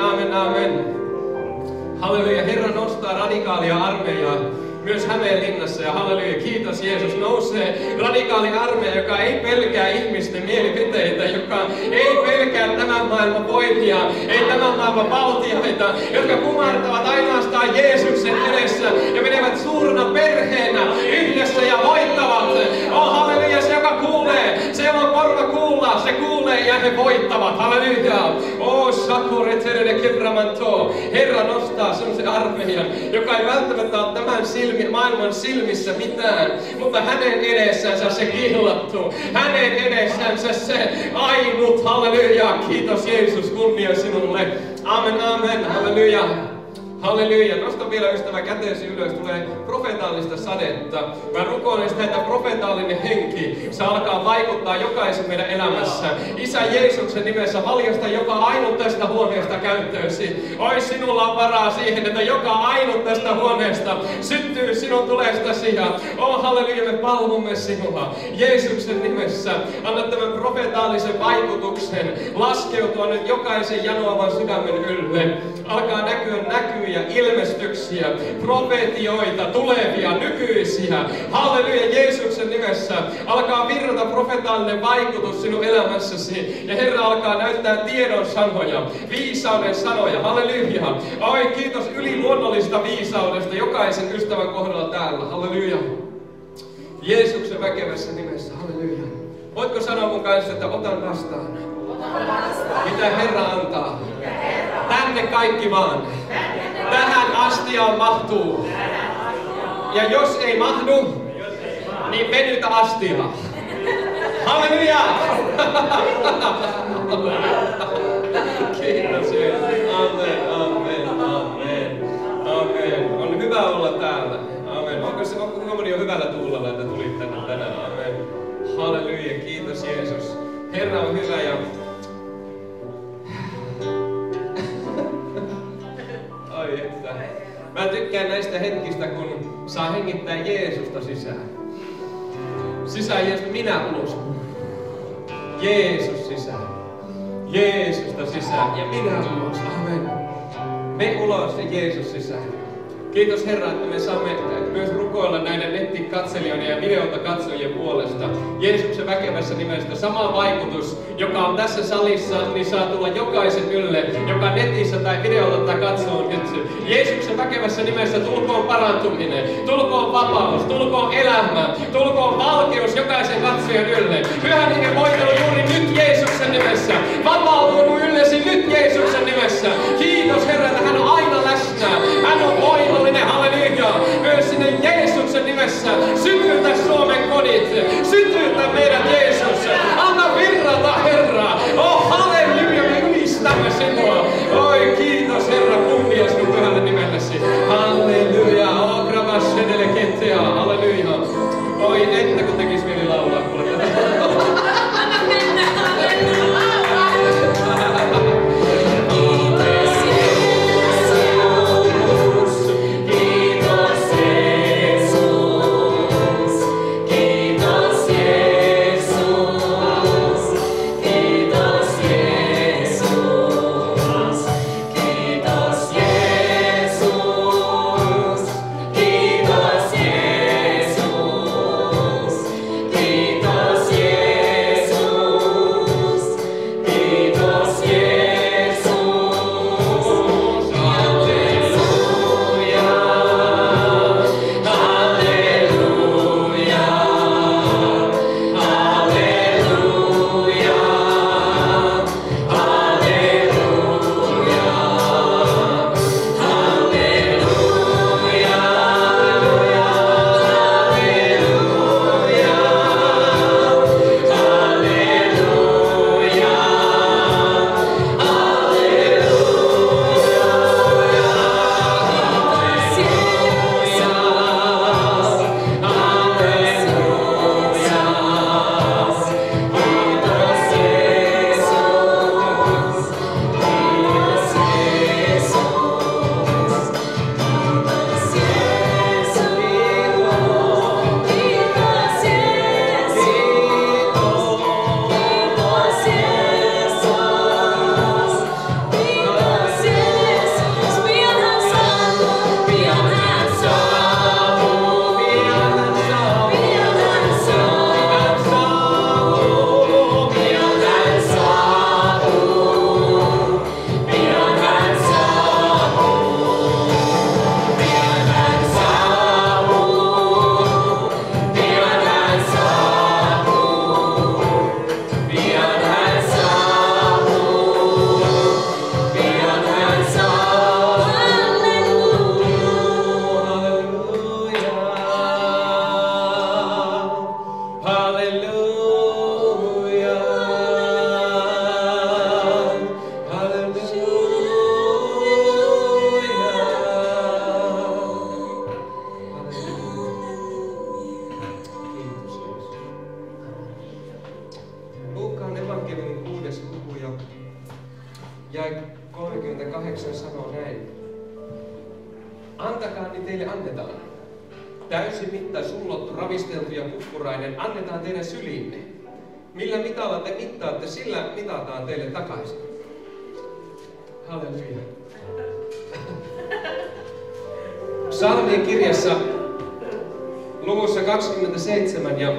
Halleluja. Herra nostaa radikaalia armeijaa. Myös Hämeenlinnassa ja halleluja, kiitos Jeesus, nousee radikaali armeija, joka ei pelkää ihmisten mielipiteitä, joka ei pelkää tämän maailman voimia, ei tämän maailman valtioita, jotka kumartavat ainoastaan Jeesuksen edessä ja menevät suurena perheenä yhdessä ja voittavat. Oh halleluja, se joka kuulee, se on korva kuulla, se kuulee ja he voittavat, halleluja. Oh sakure terede kebramanto, Herra nostaa semmoisen armeijan, joka ei välttämättä ole tämän maailman silmissä mitään, mutta hänen edessänsä se kihlattu, hänen edessänsä se ainut, halleluja, kiitos Jeesus, kunnia sinulle, amen, halleluja. Halleluja. Nosta vielä ystävä käteesi ylös. Tulee profetaalista sadetta. Mä rukoilen sitä, että profetaalinen henki se alkaa vaikuttaa jokaisen meidän elämässä. Isä Jeesuksen nimessä valjasta joka ainut tästä huoneesta käyttöösi. Oi sinulla on varaa siihen, että joka ainut tästä huoneesta syttyy sinun tulestasi. Oh halleluja, me palvomme sinua. Jeesuksen nimessä anna tämän profetaalisen vaikutuksen laskeutua nyt jokaisen janoavan sydämen ylle. Alkaa näkyä ilmestyksiä, profetioita, tulevia, nykyisiä. Halleluja, Jeesuksen nimessä alkaa virrata profetaalinen vaikutus sinun elämässäsi. Ja Herra alkaa näyttää tiedon sanoja, viisauden sanoja. Halleluja. Oi, kiitos yliluonnollisesta viisaudesta jokaisen ystävän kohdalla täällä. Halleluja. Jeesuksen väkevässä nimessä. Halleluja. Voitko sanoa mun kanssa, että otan vastaan? Mitä Herra antaa? Tänne kaikki vaan. Tähän astiaan mahtuu. Ja jos ei mahdu, niin venytä astiaa. Halleluja! Kiitos Kiitos Jeesus. Herra on hyvä ja... Ai että. Mä tykkään näistä hetkistä, kun saa hengittää Jeesusta sisään. Sisään Jeesus, minä ulos. Jeesus sisään. Jeesusta sisään ja minä ulos. Amen. Me ulos ja Jeesus sisään. Kiitos Herra, että me saamme myös rukoilla näiden nettikatselijoiden ja videolta katsojien puolesta. Jeesuksen väkevässä nimestä sama vaikutus, joka on tässä salissa, niin saa tulla jokaisen ylle, joka netissä tai videolta tai katsoo nyt. Jeesuksen väkevässä nimessä tulkoon parantuminen, tulkoon vapaus, tulkoon elämä, tulkoon valkeus jokaisen katsojan ylle. Pyhän Hengen voitelu juuri nyt Jeesuksen nimessä. Vapautunut yllesi nyt Jeesuksen nimessä. Kiitos Herra, että hän on aina läsnä. Hän on voimallinen, halleluja. Myös sinne Jeesuksen nimessä. Sytytä Suomen kodit. Sytytä meidät Jeesus. Anna virrata Herra. Oh halleluja, me ylistämme sinua. Oi kiitos Herra, kunnia sinun pyhälle nimellesi. Halleluja. Oh gravashenele kettea. Halleluja. Oi että kun tekis mieli laulaa. Anna mennä, halleluja. Jae 38 sanoo näin. Antakaa, niin teille annetaan. Täysi mitta, sullottu, ravisteltu ja kukkurainen annetaan teidän syliinne. Millä mitalla te mittaatte, sillä mitataan teille takaisin. Halleluja. Psalmien kirjassa luvussa 27 ja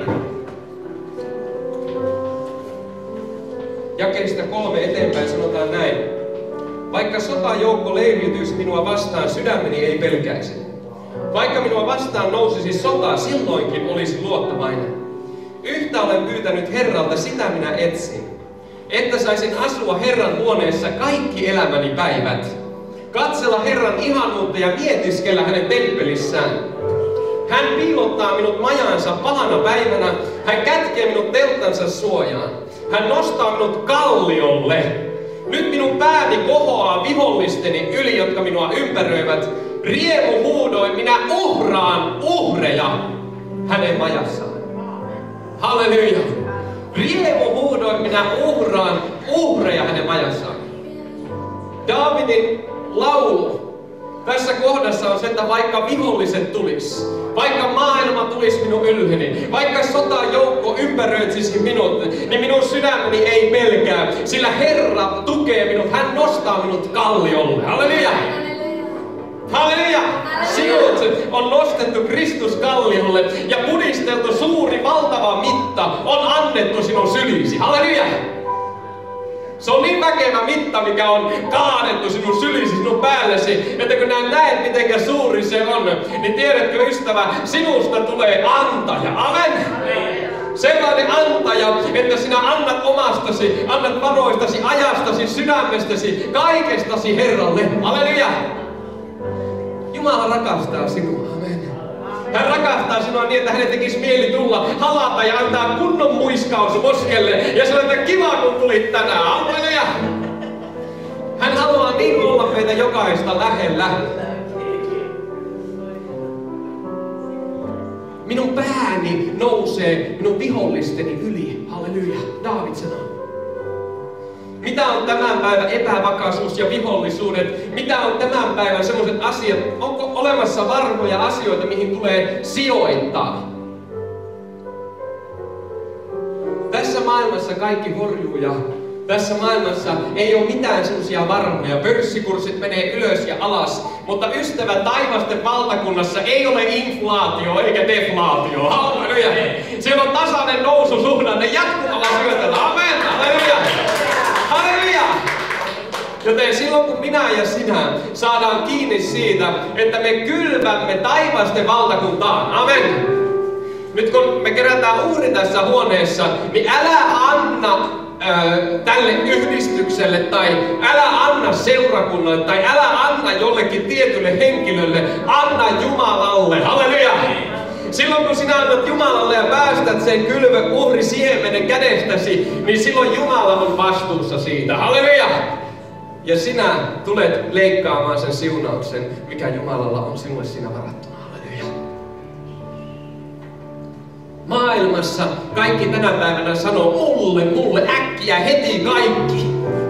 jakeesta 3 eteenpäin sanotaan näin. Vaikka sotajoukko leiriytyisi minua vastaan, sydämeni ei pelkäisi. Vaikka minua vastaan nousisi sota, silloinkin olisi luottavainen. Yhtä olen pyytänyt Herralta, sitä minä etsin. Että saisin asua Herran huoneessa kaikki elämäni päivät. Katsella Herran ihanuutta ja mietiskellä hänen temppelissään. Hän piilottaa minut majaansa pahana päivänä. Hän kätkee minut telttansa suojaan. Hän nostaa minut kalliolle. Nyt minun pääni kohoaa vihollisteni yli, jotka minua ympäröivät. Riemuhuudoin minä uhraan uhreja hänen majassaan. Halleluja! Riemuhuudoin minä uhraan uhreja hänen majassaan. Daavidin laulu tässä kohdassa on se, että vaikka viholliset tulis, vaikka maailma tulisi minun ylheni, vaikka sotajoukko ympäröitsisi minut, niin minun sydämeni ei pelkää, sillä Herra tukee minut, hän nostaa minut kalliolle. Halleluja! Halleluja! Sinut on nostettu Kristus kalliolle ja pudisteltu suuri, valtava mitta on annettu sinun syliisi. Halleluja! Se on niin väkevä mitta, mikä on kaadettu sinun sylisi, sinun päällesi, että kun näet mitenkä suuri se on, niin tiedätkö ystävä, sinusta tulee antaja. Amen! Sellainen antaja, että sinä annat omastasi, annat varoistasi, ajastasi, sydämestäsi, kaikestasi Herralle. Halleluja! Jumala rakastaa sinua. Amen. Hän rakastaa sinua niin, että hänen tekisi mieli tulla, halata ja antaa kunnon muiskaus poskelle. Ja sanoa, että kiva kun tulit tänään. Halleluja! Hän haluaa niin olla meitä jokaista lähellä. Minun pääni nousee minun vihollisteni yli. Halleluja! Daavid sanoo. Mitä on tämän päivän epävakaisuus ja vihollisuudet? Mitä on tämän päivän sellaiset asiat? Onko olemassa varmoja asioita, mihin tulee sijoittaa? Tässä maailmassa kaikki horjuu ja tässä maailmassa ei ole mitään sellaisia varmoja. Pörssikurssit menee ylös ja alas. Mutta ystävä, taivasten valtakunnassa ei ole inflaatio eikä deflaatio. Halleluja! Siellä on tasainen noususuhdanne jatkuvalla syötöllä. Amen! Halleluja! Halleluja! Joten silloin kun minä ja sinä saadaan kiinni siitä, että me kylvämme taivasten valtakuntaan. Amen! Nyt kun me kerätään uhri tässä huoneessa, niin älä anna tälle yhdistykselle tai älä anna seurakunnalle tai älä anna jollekin tietylle henkilölle, anna Jumalalle. Halleluja! Silloin kun sinä annat Jumalalle ja päästät sen uhri siemenen kädestäsi, niin silloin Jumala on vastuussa siitä. Halleluja! Ja sinä tulet leikkaamaan sen siunauksen, mikä Jumalalla on sinulle siinä varattuna. Halleluja! Maailmassa kaikki tänä päivänä sanoo mulle, äkkiä, heti kaikki.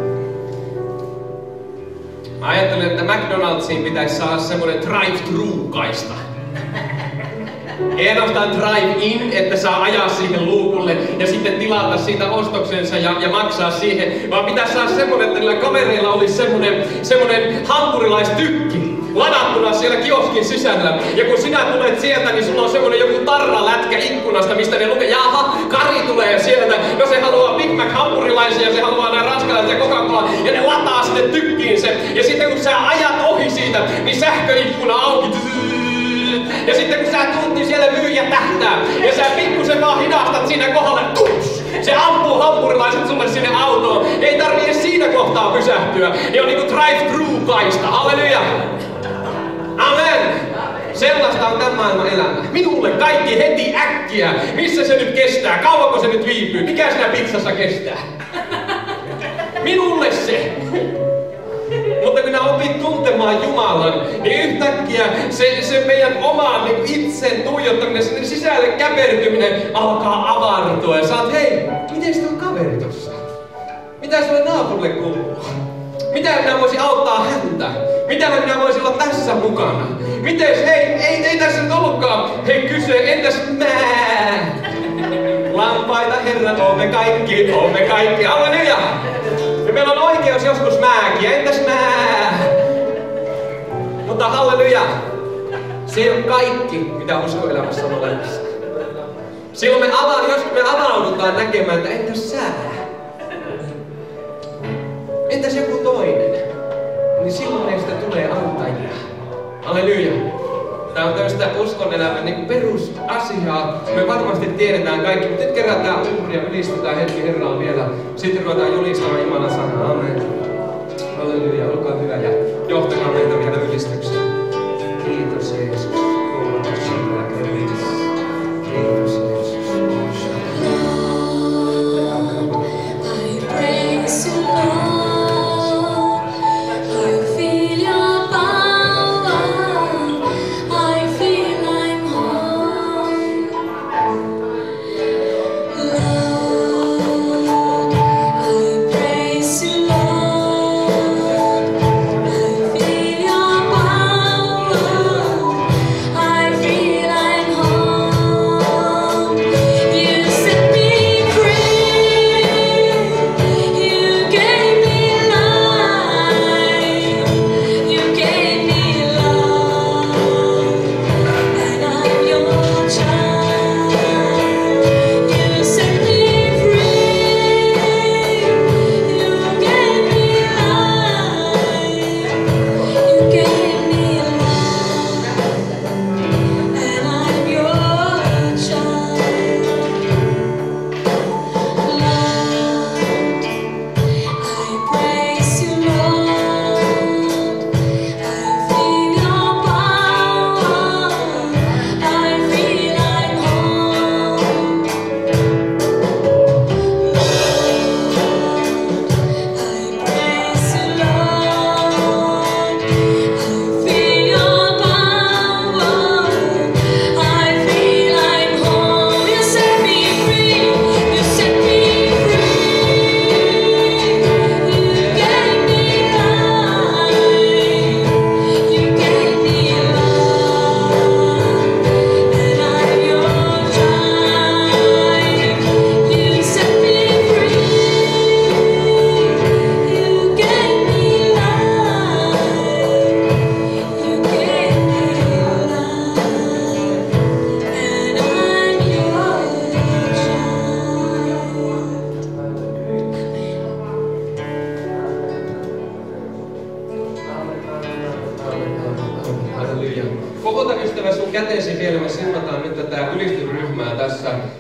Mä ajattelen, että McDonald'siin pitäisi saada semmonen drive-thru-kaista. Ei ainoastaan drive-in, että saa ajaa siihen luukulle ja sitten tilata siitä ostoksensa ja maksaa siihen, vaan pitäisi saada semmonen, että niillä kavereilla olisi semmonen hampurilaistykki ladattuna siellä kioskin sisällä. Ja kun sinä tulet sieltä, niin sulla on semmonen joku tarralätkä ikkunasta, mistä ne lukee, jaha, Kari tulee sieltä. No se haluaa Big Mac hampurilaisia ja se haluaa nää ranskalaisia Coca-Cola ja ne lataa sinne tykkiin sen. Ja sitten kun sä ajat ohi siitä, niin sähköikkuna auki. Ja sitten kun sä tulet, niin siellä myyjä tähtää. Ja sä pikkusen vaan hidastat siinä kohdalla. Se ampuu hampurilaiset sulle sinne autoon. Ei tarvii edes siinä kohtaa pysähtyä. Ja on niinku drive-thru-kaista. Halleluja! Amen! Sellaista on tämän maailman elämä. Minulle kaikki heti äkkiä. Missä se nyt kestää? Kauanko se nyt viipyy? Mikä siinä pizzassa kestää? Minulle se! Mutta kun opit tuntemaan Jumalan, niin yhtäkkiä se meidän omaan niin itsen tuijottaminen, sinne sisälle käpertyminen alkaa avartua. Ja sä oot, hei, miten sitä on kaveri tossa? Mitä sulle naapurille kuuluu? Mitä minä voisin auttaa häntä? Mitä minä voisin olla tässä mukana? Mites, hei, ei tässä nyt ollutkaan. Hei, kyse, entäs mä? Lampaita Herran, oomme kaikki, halleluja! Ja meillä on oikeus joskus määkiä, entäs mä? Mutta halleluja, se ei ole kaikki, mitä uskoelämässä on olemassa. Silloin jos me avaudutaan näkemään, että entäs sä? Entäs joku toinen? Niin silloin meistä tulee antajia. Halleluja. Tämä on tämmöistä uskonelämän niin perusasiaa. Me varmasti tiedetään kaikki, mutta nyt kerätään uhria, ylistetään hetki Herraa vielä. Sitten ruvetaan julistamaan Jumalan sanaa. Amen. Halleluja, olkaa hyvä ja johtakaa meitä vielä ylistykseen. Kiitos Jeesus. Kiitos Jeesus. I praise you, Lord. I feel your power. I feel I'm home. Lord,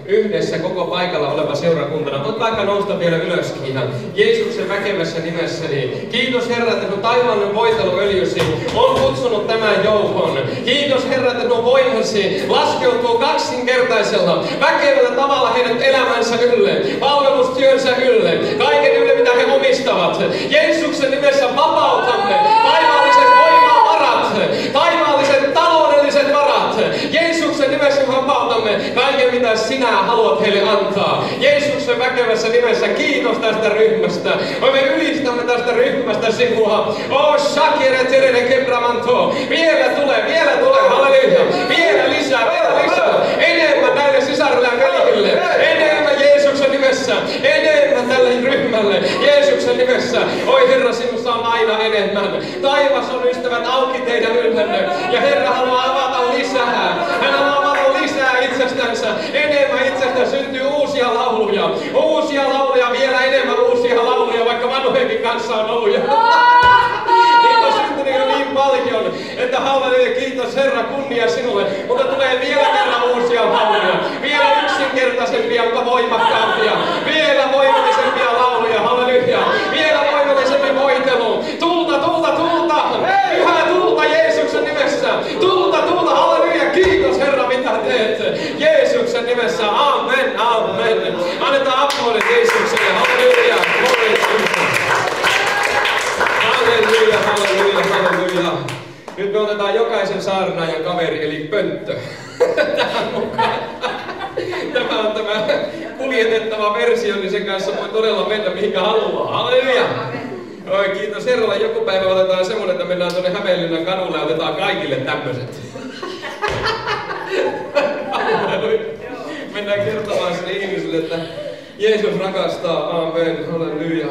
yhdessä koko paikalla oleva seurakuntana. Voit vaikka nousta vielä ylöskin ihan Jeesuksen väkevässä nimessäni. Kiitos Herra, että sinun taivaallinen voiteluöljysi on kutsunut tämän joukon. Kiitos Herra, että sinun voimasi laskeutuu kaksinkertaisella väkevällä tavalla heidän elämänsä ylle, palvelustyönsä ylle, kaiken ylle mitä he omistavat. Jeesuksen nimessä vapautamme taivaalliset voimavarat, taivaalliset taloudelliset varat. Jeesuksen nimessä vapautamme kaiken mitä sinä haluat heille antaa. Jeesuksen väkevässä nimessä kiitos tästä ryhmästä. Me ylistämme tästä ryhmästä sinua. Oh, shakire terere kebramanto. Vielä tulee, halleluja. Vielä lisää. Enemmän näille sisarille ja veljille. Enemmän Jeesuksen nimessä. Enemmän tälle ryhmälle. Jeesuksen nimessä. Oi Herra, sinussa on aina enemmän. Taivas on ystävät auki teidän yllenne. Ja Herra haluaa avata lisää. Hän haluaa avata lisää itsestänsä. Enemmän itsestä syntyy uusia lauluja. Uusia lauluja, vielä enemmän uusia lauluja, vaikka vanhojenkin kanssa on ollut. Niitä on syntynyt jo niin paljon, että halleluja, kiitos Herra, kunnia sinulle. Mutta tulee vielä kerran uusia lauluja. Vielä yksinkertaisempia, mutta voimakkaampia. Vielä voimallisempia lauluja, halleluja. Vielä voimallisempi voitelu. Tulta. Pyhää tulta Jeesuksen nimessä. Tulta, halleluja. Kiitos Herra, mitä teet. Jeesuksen nimessä. Amen. Annetaan aplodit Jeesukselle. Halleluja. Halleluja. Nyt me otetaan jokaisen saarnaajan kaveri, eli pönttö. Tähän mukaan. Tämä on tämä kuljetettava versio, niin sen kanssa voi todella mennä mihinkä haluaa. Halleluja. Oi, kiitos Herralle. Joku päivä otetaan semmoinen, että mennään tuonne Hämeenlinnan kadulle ja otetaan kaikille tämmöiset. Mennään kertomaan sinne ihmisille, että Jeesus rakastaa. Amen. Halleluja.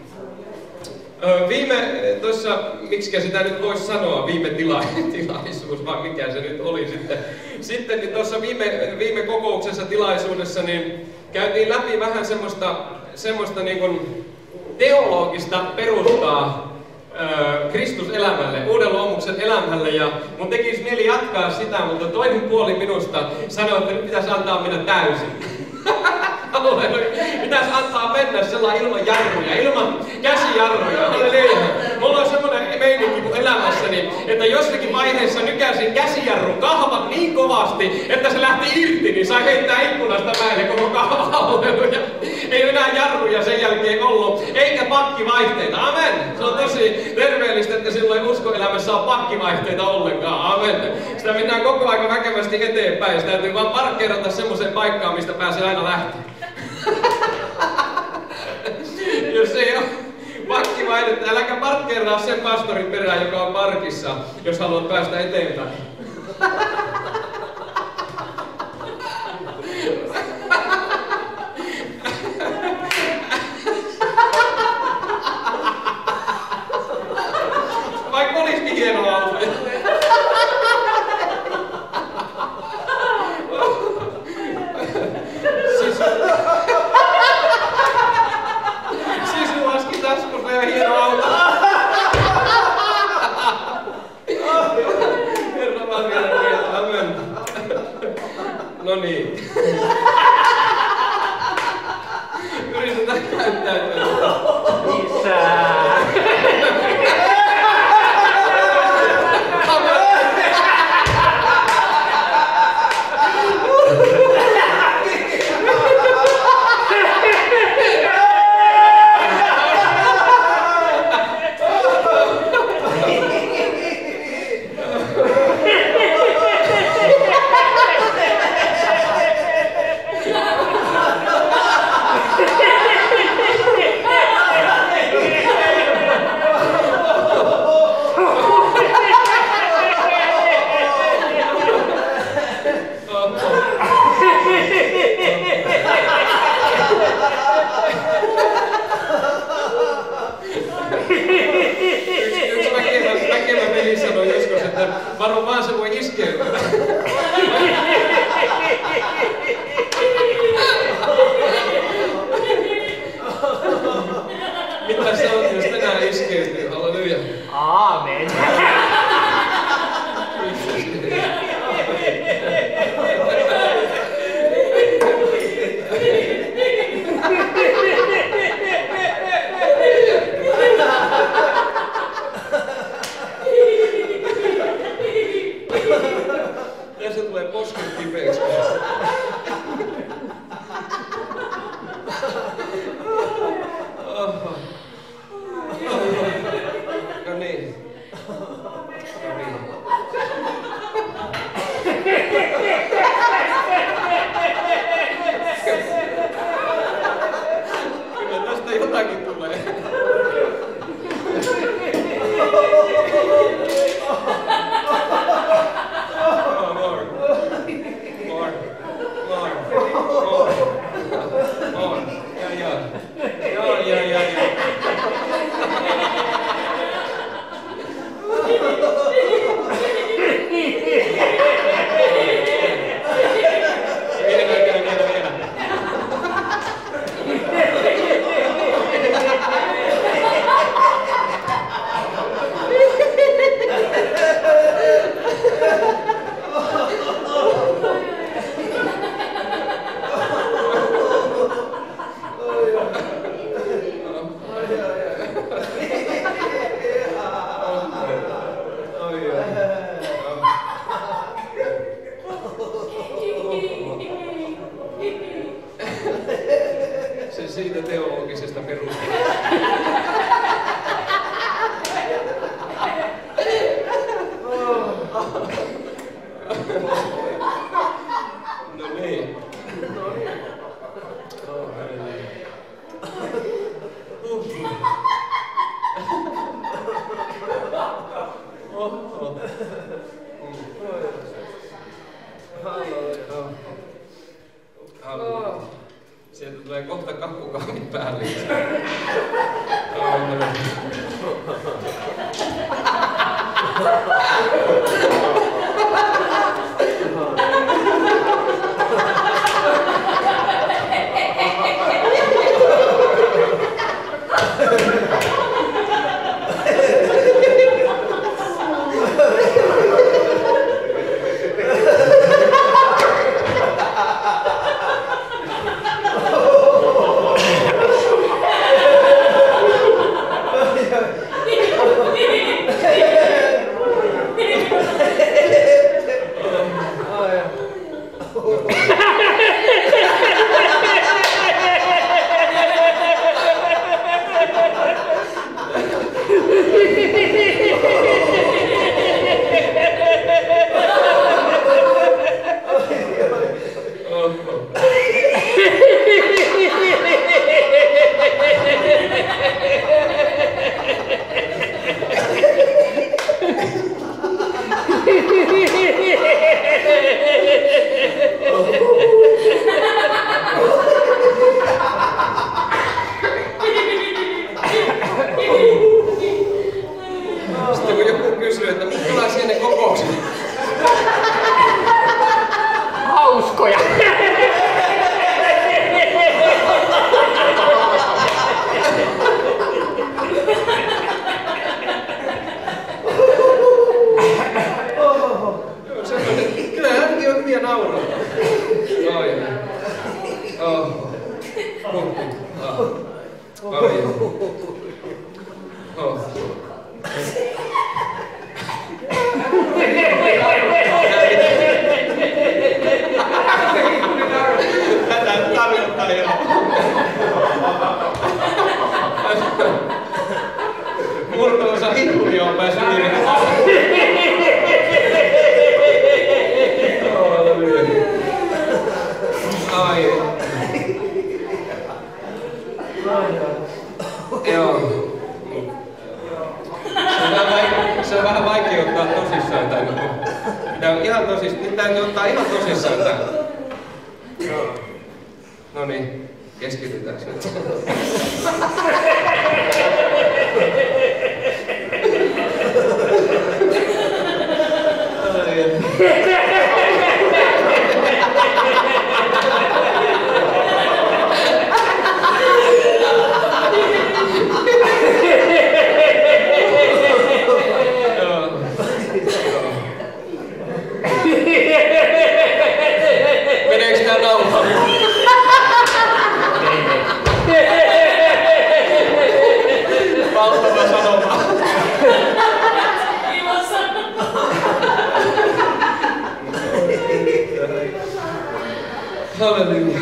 Miksikä sitä nyt voisi sanoa, viime tilaisuus, vai mikä se nyt oli sitten niin tuossa viime kokouksessa tilaisuudessa, niin käytiin läpi vähän semmoista niin kuin teologista perustaa Kristuselämälle, uuden luomuksen elämälle, ja mun tekisi mieli jatkaa sitä, mutta toinen puoli minusta sanoi, että nyt pitäisi antaa mennä täysin. Pitäisi antaa mennä sellainen ilman jarruja, ilman käsijarruja. Halleluja. Mulla on semmoinen meininki mun elämässäni, että jossakin vaiheessa nykäsin käsijarrun kahvat niin kovasti, että se lähti irti, niin sai heittää ikkunasta päälle koko kahva. Halleluja. Ei enää jarruja sen jälkeen ollut, eikä pakkivaihteita. Amen. Se on tosi terveellistä, että silloin ei uskoelämässä ole pakkivaihteita ollenkaan. Amen. Sitä mennään koko ajan väkevästi eteenpäin. Sitä täytyy vaan parkkeerata semmoiseen paikkaan, mistä pääsee aina lähteä. Jos ei ole pakkivaihdetta, äläkä parkkeeraa sen pastorin perään, joka on parkissa, jos haluat päästä eteenpäin. Vaikka olisikin hieno auto. Sisu laski taskusta ja hieno auto. Herra vaan vielä kieltä. Amen. No niin. Yritetään käyttäytyä. Lisää. Väkevä veli sanoi joskus, että varo vaan se voi iskeytyä. Mitä sä oot, jos tänään iskeytyy? Halleluja. Aamen. niin. No niin. Kyllä tästä jotakin tulee. Se siitä teologisesta perustelusta. No niin. Sieltä tulee kohta kakkukahvit päälle. Sitten kun joku kysyy, että minkälaisia ne kokoukset? Hauskoja! Kyllä hänkin on hyviä nauraa. Ai. Tätä tarkoittaa jo. Murto-osa hihkuria on päässyt irti. Ai. Joo. Se on vähän vaikea ottaa tosissaan tän. Ihan tosissaan. Nyt täytyy ottaa ihan tosissaan tän. No niin, keskitytään nyt. Meneekö tää nauhaan? Valtava sanoma. Kiva sanoma. Halleluja.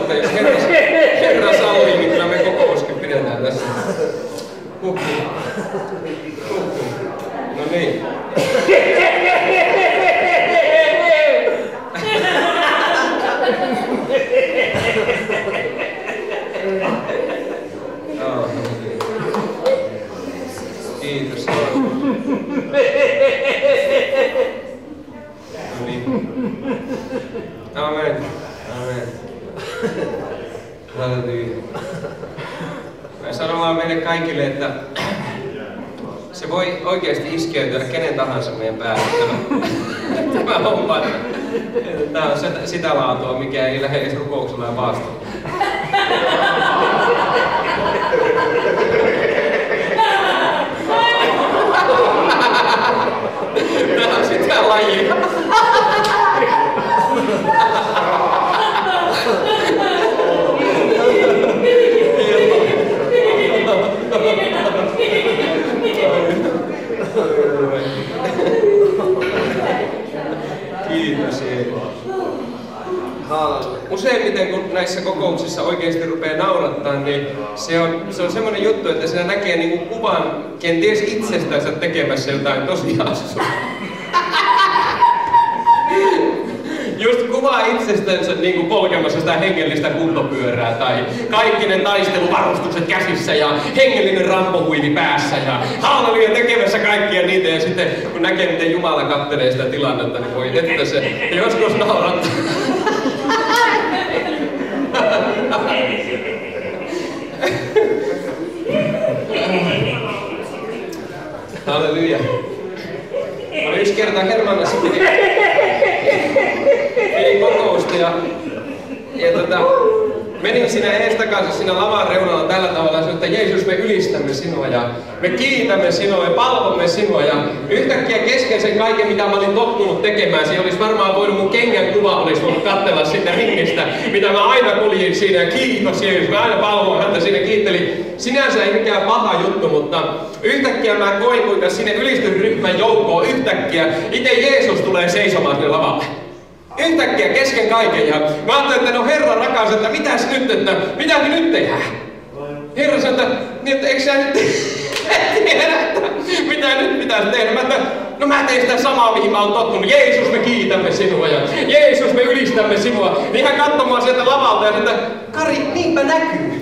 että jos Herra sallii, niin kyllä me kokouskin pidetään tässä. No niin. Kiitos. No niin. Amen. Amen. Halleluja. Mä sanon vaan meille kaikille, että se voi oikeasti iskeytyä kenen tahansa meidän päälle tämä homma. Tämä on sitä laatua, mikä ei lähde edes rukouksella ja vaastalla. Tämä on sitä lajia. Kiitos Jeesus. Useimmiten kun näissä kokouksissa oikeasti rupeaa naurattaa, niin se on semmoinen juttu, että siinä näkee niinku kuvan kenties itsestänsä tekemässä jotain tosi hassua. Just kuvaa itsestänsä niinku polkemassa sitä hengellistä kuntopyörää tai kaikki ne taisteluvarustukset käsissä ja hengellinen rampohuivi päässä ja halleluja tekemässä kaikkia niitä ja sitten kun näkee miten Jumala kattelee sitä tilannetta, niin voi että se joskus naurattaa. Halleluja. Mä olin yksi kerta Hermannassa pidin kokousta ja menin siinä eestakaisin siinä lavan reunalla tällä tavalla, että Jeesus me ylistämme sinua ja me kiitämme sinua ja palvomme sinua ja yhtäkkiä kesken sen kaiken mitä mä olin tottunut tekemään, siinä olisi varmaan voinut mun kengän kuva olisi voinut katsella siitä ringistä, mitä mä aina kuljin siinä ja kiitos Jeesus, mä aina palvoin häntä siinä kiittelin. Sinänsä ei mikään paha juttu, mutta yhtäkkiä mä koin kuinka sinne ylistysryhmän joukkoon yhtäkkiä itse Jeesus tulee seisomaan sinne lavalle. Yhtäkkiä kesken kaiken ja mä ajattelin, että no Herra rakas, että mitäs nyt, että mitä me nyt tehdään? Herra sanoi, että eikö sä nyt tiedä, että mitä nyt pitäisi tehdä? Mä ajattelin, no mä tein sitä samaa, mihin mä oon tottunut. Jeesus, me kiitämme sinua ja Jeesus, me ylistämme sinua. Niin hän katsoi mua sieltä lavalta ja sanoi, että Kari, niinpä näkyy.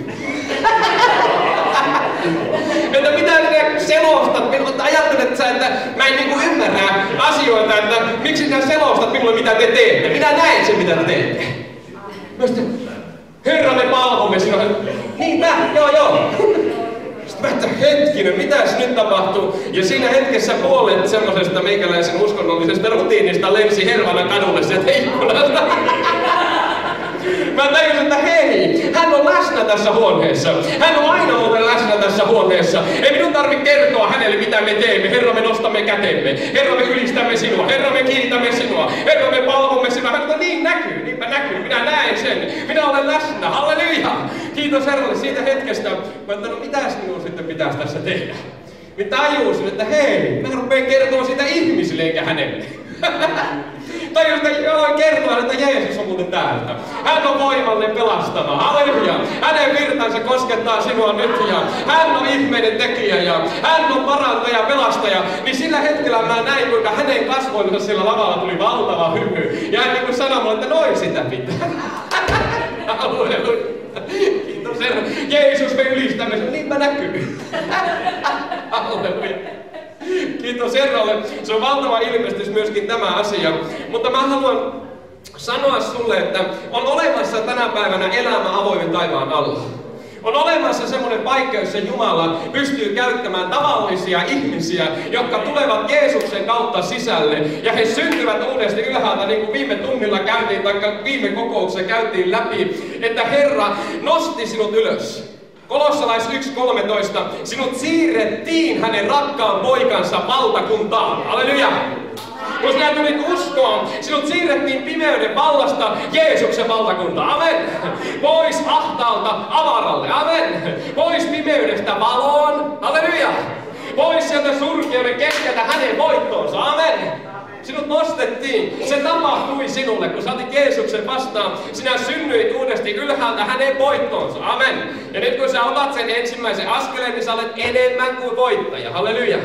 Että mitä sinä selostat minulle, että ajattelet sä, että mä en niinku ymmärrä asioita, että miksi sinä selostat minulle mitä te teette. Minä näen sen mitä te teette. Mä sitten, Herra me palvomme sinua. Niinpä, joo. Sitten mä että hetkinen, mitäs nyt tapahtuu? Ja siinä hetkessä puolet semmosesta meikäläisen uskonnollisesta rutiinista lensi Hervannan kadulle sieltä ikkunasta. Mä tajusin, että hei, hän on läsnä tässä huoneessa. Hän on aina muuten läsnä tässä huoneessa. Ei minun tarvitse kertoa hänelle, mitä me teemme. Herra, me nostamme kätemme. Herra, me ylistämme sinua. Herra, me kiitämme sinua. Herra, me palvomme sinua. Hän on niin näkyy, niinpä näkyy. Minä näen sen. Minä olen läsnä. Halleluja. Kiitos Herralle siitä hetkestä. Mä että no mitäs minun sitten pitäisi tässä tehdä? Minä tajusin, että hei, mä rupean kertoa sitä ihmisille eikä hänelle. Tajusin, että aloin kertoa, että Jeesus on muuten täältä. Hän on voimallinen pelastava. Halleluja. Hänen virtansa koskettaa sinua nyt ja hän on ihmeiden tekijä ja hän on parantaja, pelastaja. Niin sillä hetkellä mä näin, kuinka hänen kasvoillensa sillä lavalla tuli valtava hymy. Ja hän niin kuin sanoi mulle, että noin sitä pitää. Halleluja. Kiitos Herra. Jeesus, me ylistämme. Niinpä näkyy. Halleluja. Kiitos Herralle. Se on valtava ilmestys myöskin tämä asia. Mutta mä haluan sanoa sulle, että on olemassa tänä päivänä elämä avoimen taivaan alla. On olemassa semmoinen paikka, jossa Jumala pystyy käyttämään tavallisia ihmisiä, jotka tulevat Jeesuksen kautta sisälle. Ja he syntyvät uudesti ylhäältä, niin kuin viime tunnilla käytiin, tai viime kokouksessa käytiin läpi, että Herra nosti sinut ylös. Kolossalais 1.13. Sinut siirrettiin hänen rakkaan poikansa valtakuntaan. Halleluja! Kun sinä tulit uskoon, sinut siirrettiin pimeyden vallasta Jeesuksen valtakuntaan. Amen! Pois ahtaalta avaralle. Amen! Pois pimeydestä valoon. Halleluja! Pois sieltä surkeuden keskeltä hänen voittoonsa. Amen! Sinut nostettiin. Se tapahtui sinulle, kun sä otit Jeesuksen vastaan. Sinä synnyit uudesti ylhäältä hänen voittoonsa. Amen. Ja nyt kun sä otat sen ensimmäisen askeleen, niin sä olet enemmän kuin voittaja. Halleluja.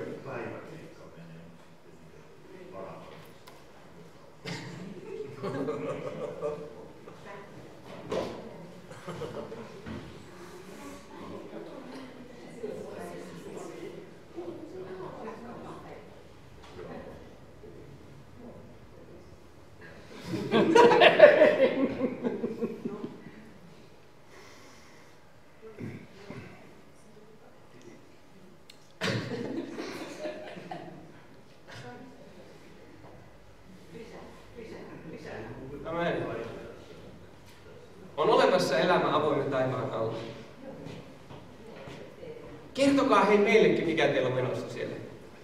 Amen. On olemassa elämä avoimen taivaan alla. Kertokaa hei meillekin, mikä teillä on menossa siellä.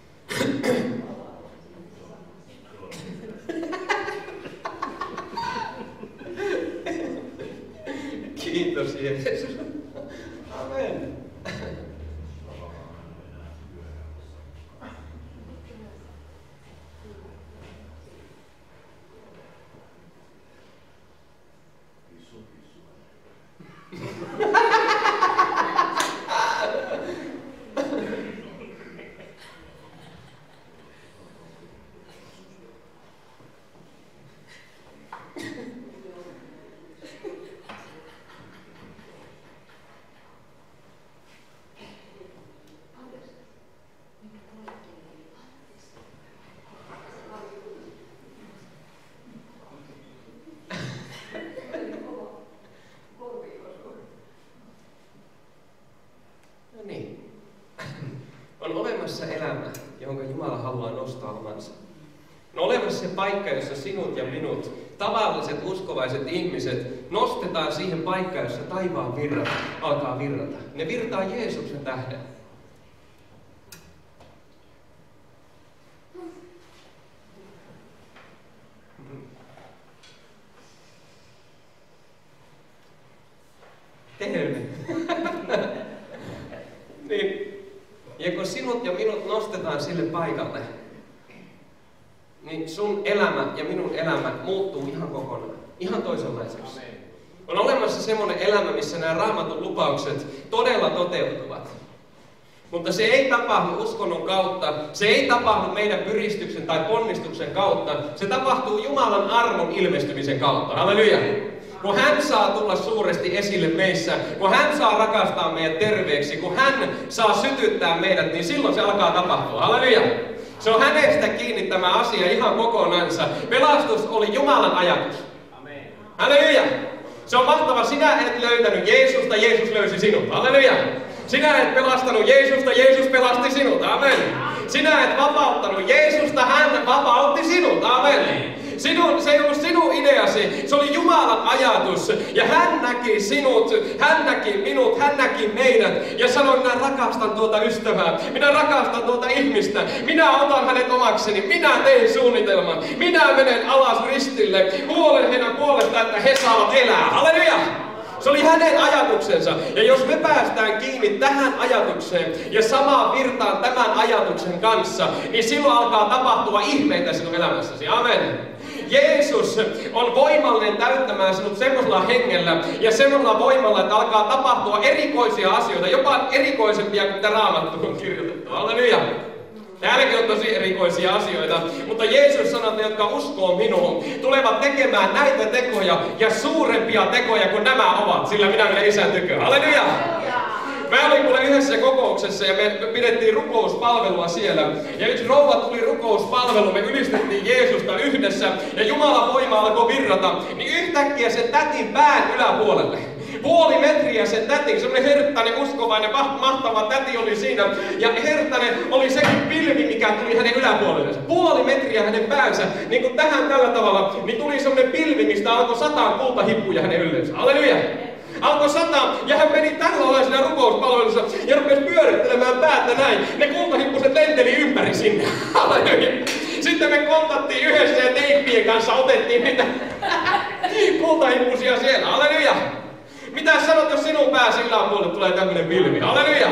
Kiitos Jeesus. Amen. On olemassa elämä, jonka Jumala haluaa nostaa omansa. On olemassa se paikka, jossa sinut ja minut, tavalliset uskovaiset ihmiset, nostetaan siihen paikkaan, jossa taivaan virrat alkaa virrata. Ne virtaa Jeesuksen tähden. Terve. Niin. Ja kun sinut ja minut nostetaan sille paikalle, niin sun elämä ja minun elämä muuttuu ihan kokonaan, ihan toisenlaiseksi. On olemassa semmoinen elämä, missä nämä Raamatun lupaukset todella toteutuvat. Mutta se ei tapahdu uskonnon kautta, se ei tapahdu meidän pyristyksen tai ponnistuksen kautta, se tapahtuu Jumalan armon ilmestymisen kautta. Halleluja! Kun hän saa tulla suuresti esille meissä, kun hän saa rakastaa meidät terveeksi, kun hän saa sytyttää meidät, niin silloin se alkaa tapahtua. Halleluja! Se on hänestä kiinni tämä asia ihan kokonansa. Pelastus oli Jumalan ajatus. Amen. Halleluja! Se on mahtava. Sinä et löytänyt Jeesusta, Jeesus löysi sinut. Halleluja! Sinä et pelastanut Jeesusta, Jeesus pelasti sinut. Amen. Sinä et vapauttanut Jeesusta, hän vapautti sinut. Amen. Se ei ollut sinun ideasi, se oli Jumalan ajatus. Ja hän näki sinut, hän näki minut, hän näki meidät. Ja sanoi, minä rakastan tuota ystävää, minä rakastan tuota ihmistä. Minä otan hänet omakseni, minä teen suunnitelman. Minä menen alas ristille, huolen heidän puolestaan, että he saavat elää. Halleluja! Se oli hänen ajatuksensa. Ja jos me päästään kiinni tähän ajatukseen ja samaan virtaan tämän ajatuksen kanssa, niin silloin alkaa tapahtua ihmeitä sinun elämässäsi. Amen. Jeesus on voimallinen täyttämään sinut semmoisella hengellä ja semmoisella voimalla, että alkaa tapahtua erikoisia asioita, jopa erikoisempia kuin mitä Raamattu on kirjoitettu. Halleluja! Täälläkin on tosi erikoisia asioita, mutta Jeesus sanoi, että jotka uskoo minuun, tulevat tekemään näitä tekoja ja suurempia tekoja kuin nämä ovat, sillä minä menen Isän tykö. Halleluja! Mä olin kuule yhdessä kokouksessa ja me pidettiin rukouspalvelua siellä. Ja yksi rouva tuli rukouspalveluun, me ylistettiin Jeesusta yhdessä ja Jumalan voima alkoi virrata. Niin yhtäkkiä sen tätin pään yläpuolelle. Puoli metriä sen tätin, semmoinen herttainen, uskovainen, mahtava täti oli siinä. Ja herttainen oli sekin pilvi, mikä tuli hänen yläpuolellensa. Puoli metriä hänen päänsä, niin kuin tähän tällä tavalla, niin tuli semmoinen pilvi, mistä alkoi 100 kultahippuja hänen yllensä. Halleluja! Alkoi sataa ja hän meni tällä siinä rukouspalvelussa ja rupesi pyörittelemään päätä näin. Ne kultahippuset lenteli ympäri sinne. Sitten me kontattiin yhdessä ja teippien kanssa otettiin niitä kultahippusia siellä. Halleluja! Mitä sanot, jos sinun pääsi yläpuolelle tulee tämmöinen pilvi? Halleluja!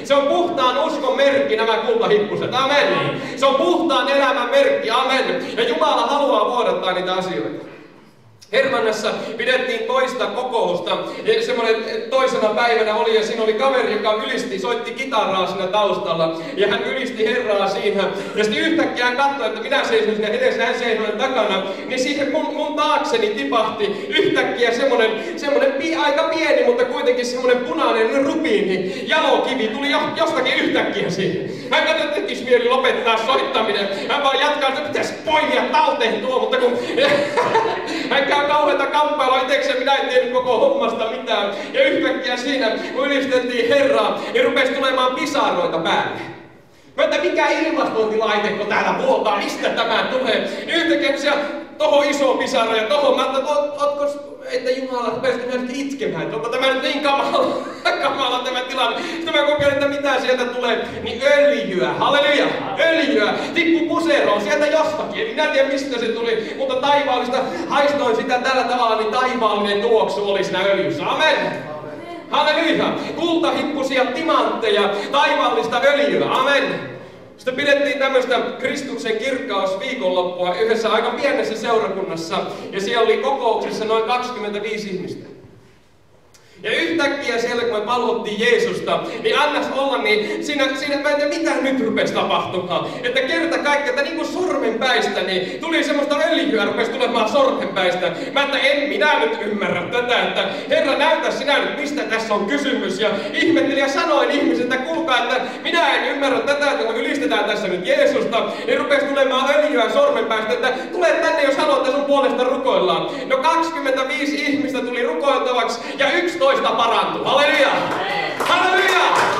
Se on puhtaan uskon merkki nämä kultahippuset. Amen. Se on puhtaan elämän merkki. Amen. Ja Jumala haluaa vuodattaa niitä asioita. Hermannassa pidettiin toista kokousta. Ja semmoinen toisena päivänä oli, ja siinä oli kaveri, joka soitti kitaraa siinä taustalla. Ja hän ylisti Herraa siinä. Ja sitten yhtäkkiä hän katsoi, että minä seison siinä edessä, hän seisoi takana. Niin siihen mun taakseni tipahti yhtäkkiä semmoinen aika pieni, mutta kuitenkin semmoinen punainen rubiini. Jalokivi tuli jostakin yhtäkkiä siihen. Hän katsoi, että tekisi mieli lopettaa soittaminen. Hän vaan jatkaa, että pitäisi poimia talteen tuo, mutta kun hän käy kauheata kamppailua itsekseen, minä en tiennyt koko hommasta mitään. Ja yhtäkkiä siinä, kun ylistettiin Herraa, niin rupesi tulemaan pisaroita päälle. Mä että mikä ilmastointilaite, kun täällä vuotaa, mistä tämä tulee? Niin yhtäkkiä siellä tohon iso pisara ja tohon, mä että Jumala rupesi itkemään, että onko tämä nyt niin kamala tämä tilanne. Sitten mä kokeilin, että mitä sieltä tulee, niin öljyä, halleluja, öljyä, tippu puseroon sieltä jostakin. Minä en tiedä mistä se tuli, mutta taivaallista, haistoin sitä tällä tavalla, niin taivaallinen tuoksu oli siinä öljyssä. Amen. Halleluja, kultahippusia timantteja, taivaallista öljyä. Amen. Sitten pidettiin tämmöistä Kristuksen kirkkausviikonloppua yhdessä aika pienessä seurakunnassa, ja siellä oli kokouksessa noin 25 ihmistä. Ja yhtäkkiä siellä, kun me palvottiin Jeesusta, niin annas olla, niin siinä mä en tiedä, mitä nyt rupesi tapahtumaan. Että kerta kaikkiaan, että niin kuin sormenpäistä, niin tuli semmoista öljyä, rupesi tulemaan sormenpäistä. Mä että en minä nyt ymmärrä tätä, että Herra, näytä sinä nyt, mistä tässä on kysymys. Ja ihmettelin ja sanoin ihmisiltä, että kuulkaa, että minä en ymmärrä tätä, että kun me ylistetään tässä nyt Jeesusta, niin rupesi tulemaan öljyä sormenpäistä, että tule tänne, jos haluat, että sun puolesta rukoillaan. No 25 ihmistä tuli rukoiltavaksi ja 11 parantui. Halleluja! Halleluja!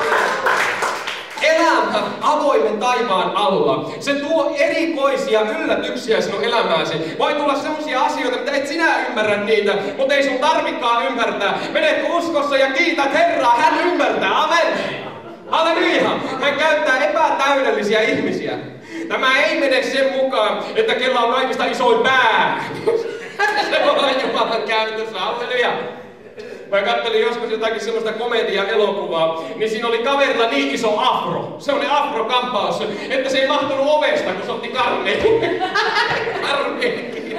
Elämä avoimen taivaan alla. Se tuo erikoisia yllätyksiä sinun elämääsi. Voi tulla sellaisia asioita, mitä et sinä ymmärrä niitä, mutta ei sun tarvikaan ymmärtää. Menet uskossa ja kiität Herraa, hän ymmärtää. Amen! Halleluja! Hän käyttää epätäydellisiä ihmisiä. Tämä ei mene sen mukaan, että kella on kaikista isoin pää. Se on Jumalan käytössä. Halleluja! Mä kattelin joskus jotakin semmoista komedia-elokuvaa, niin siinä oli kaverilla niin iso afro, semmoinen afrokampaus, että se ei mahtunut ovesta, kun se otti karneen kiinni.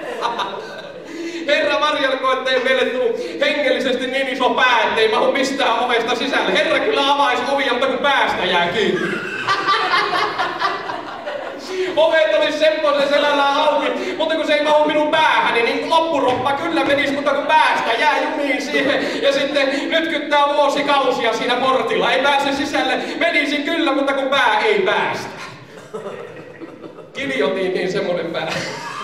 Herra varjelko, ettei meille tule hengellisesti niin iso pää, ettei mahu mistään ovesta sisälle. Herra kyllä avaisi ovia, mutta kun päästä jää kiinni. Ovet olisi semmoisen selällään auki, mutta kun se ei mahu minun päähäni, niin loppuroppa kyllä menisi, mutta kun päästä jää jumiin siihen. Ja sitten nytkyttää vuosikausia siinä portilla, ei pääse sisälle. Menisin kyllä, mutta kun pää ei päästä. Kiljotiin niin semmoinen pää.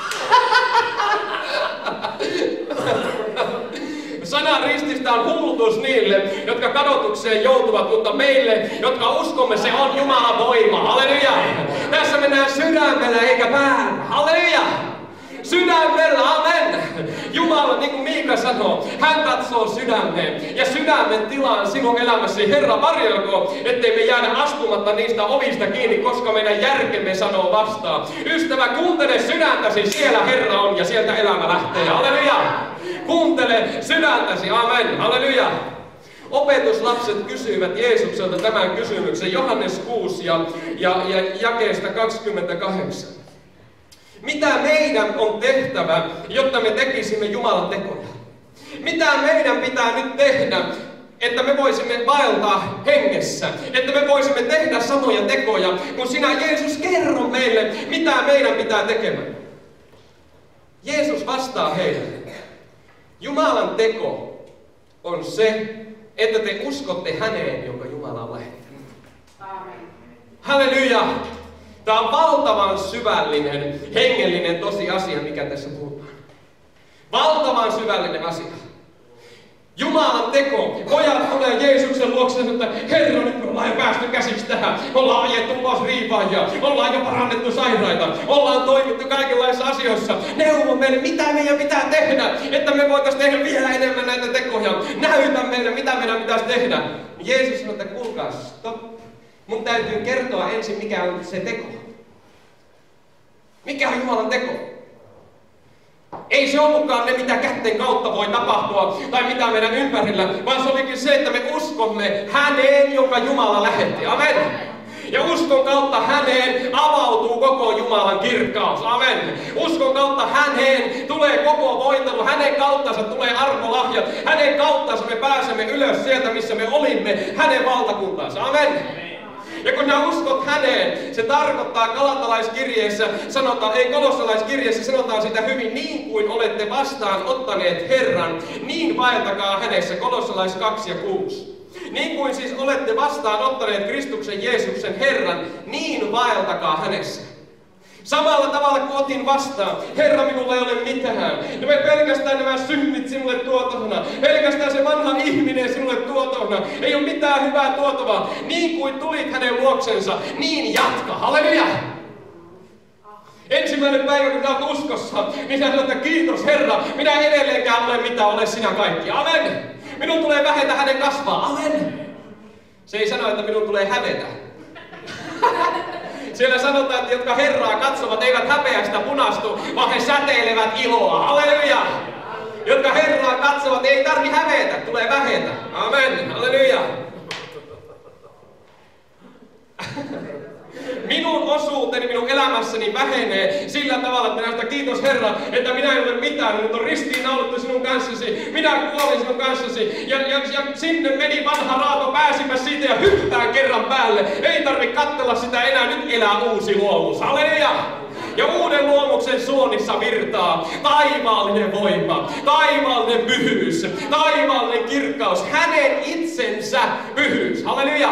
Sanan rististä on hullutus niille, jotka kadotukseen joutuvat, mutta meille, jotka uskomme, se on Jumalan voima. Halleluja! Tässä mennään sydämellä eikä päällä. Halleluja! Sydämellä, amen! Jumala, niin kuin Miika sanoo, hän katsoo sydämeen ja sydämen tilaan sinun elämässi. Herra, varjelko, ettei me jäädä astumatta niistä ovista kiinni, koska meidän järkemme sanoo vastaan. Ystävä, kuuntele sydäntäsi, siellä Herra on ja sieltä elämä lähtee. Halleluja! Kuuntele sydäntäsi, amen, halleluja! Opetuslapset kysyivät Jeesukselta tämän kysymyksen, Johannes 6 ja jakeesta 28. Mitä meidän on tehtävä, jotta me tekisimme Jumalan tekoja? Mitä meidän pitää nyt tehdä, että me voisimme vaeltaa hengessä? Että me voisimme tehdä samoja tekoja, kun sinä Jeesus kerro meille, mitä meidän pitää tekemään. Jeesus vastaa heille. Jumalan teko on se, että te uskotte häneen, jonka Jumala on lähettänyt. Amen. Halleluja! Tämä on valtavan syvällinen, hengellinen tosiasia, mikä tässä puhutaan. Valtavan syvällinen asia. Jumalan teko. Pojat tulee Jeesuksen luokse, että Herra, nyt me ollaan jo päästy käsiksi tähän. Ollaan ajettu ulos riivaajia. Ollaan jo parannettu sairaita. Ollaan toimittu kaikenlaisissa asioissa. Neuvo meille, mitä meidän pitää tehdä, että me voitaisiin tehdä vielä enemmän näitä tekoja. Näytä meille, mitä meidän pitäisi tehdä. Jeesus sanoi, että kuulkaa, stop. Mun täytyy kertoa ensin, mikä on se teko. Mikä on Jumalan teko? Ei se ollutkaan ne, mitä kätten kautta voi tapahtua tai mitä meidän ympärillä, vaan se olikin se, että me uskomme häneen, jonka Jumala lähetti. Amen. Ja uskon kautta häneen avautuu koko Jumalan kirkkaus. Amen. Uskon kautta häneen tulee koko voitelu. Hänen kauttansa tulee armolahjat. Hänen kauttansa me pääsemme ylös sieltä, missä me olimme. Hänen valtakuntansa. Amen. Ja kun sinä uskot häneen, se tarkoittaa Galatalaiskirjeessä, Kolossalaiskirjeessä sanotaan sitä hyvin, niin kuin olette vastaan ottaneet Herran, niin vaeltakaa hänessä, Kolossalais 2 ja 6. Niin kuin siis olette vastaan ottaneet Kristuksen Jeesuksen Herran, niin vaeltakaa hänessä. Samalla tavalla kuin otin vastaan, Herra, minulla ei ole mitään. No me pelkästään nämä synnit sinulle tuotavana. Pelkästään se vanha ihminen sinulle tuotavana. Ei ole mitään hyvää tuotavaa. Niin kuin tulit hänen luoksensa, niin jatka. Halleluja! Ensimmäinen päivä, kun olet uskossa, niin sinä sanot, että kiitos Herra, minä en edelleenkään ole mitä ole sinä kaikki. Amen! Minun tulee vähetä hänen kasvaa. Amen! Se ei sano, että minun tulee hävetä. Siellä sanotaan, että jotka Herraa katsovat, eivät häpeästä punastu, vaan he säteilevät iloa. Halleluja! Jotka Herraa katsovat, ei tarvi hävetä, tulee vähetä. Amen. Halleluja! Minun osuuteni minun elämässäni vähenee sillä tavalla, että minä sanon, kiitos Herra, että minä en ole mitään, minut on ristiinnaulittu sinun kanssasi, minä kuolin sinun kanssasi, ja sinne meni vanha raato, pääsipä siitä ja hyppään kerran päälle. Ei tarvitse katsella sitä enää, nyt elää uusi luomus. Halleluja! Ja uuden luomuksen suonissa virtaa taivaallinen voima, taivaallinen pyhyys, taivaallinen kirkkaus, hänen itsensä pyhyys. Halleluja!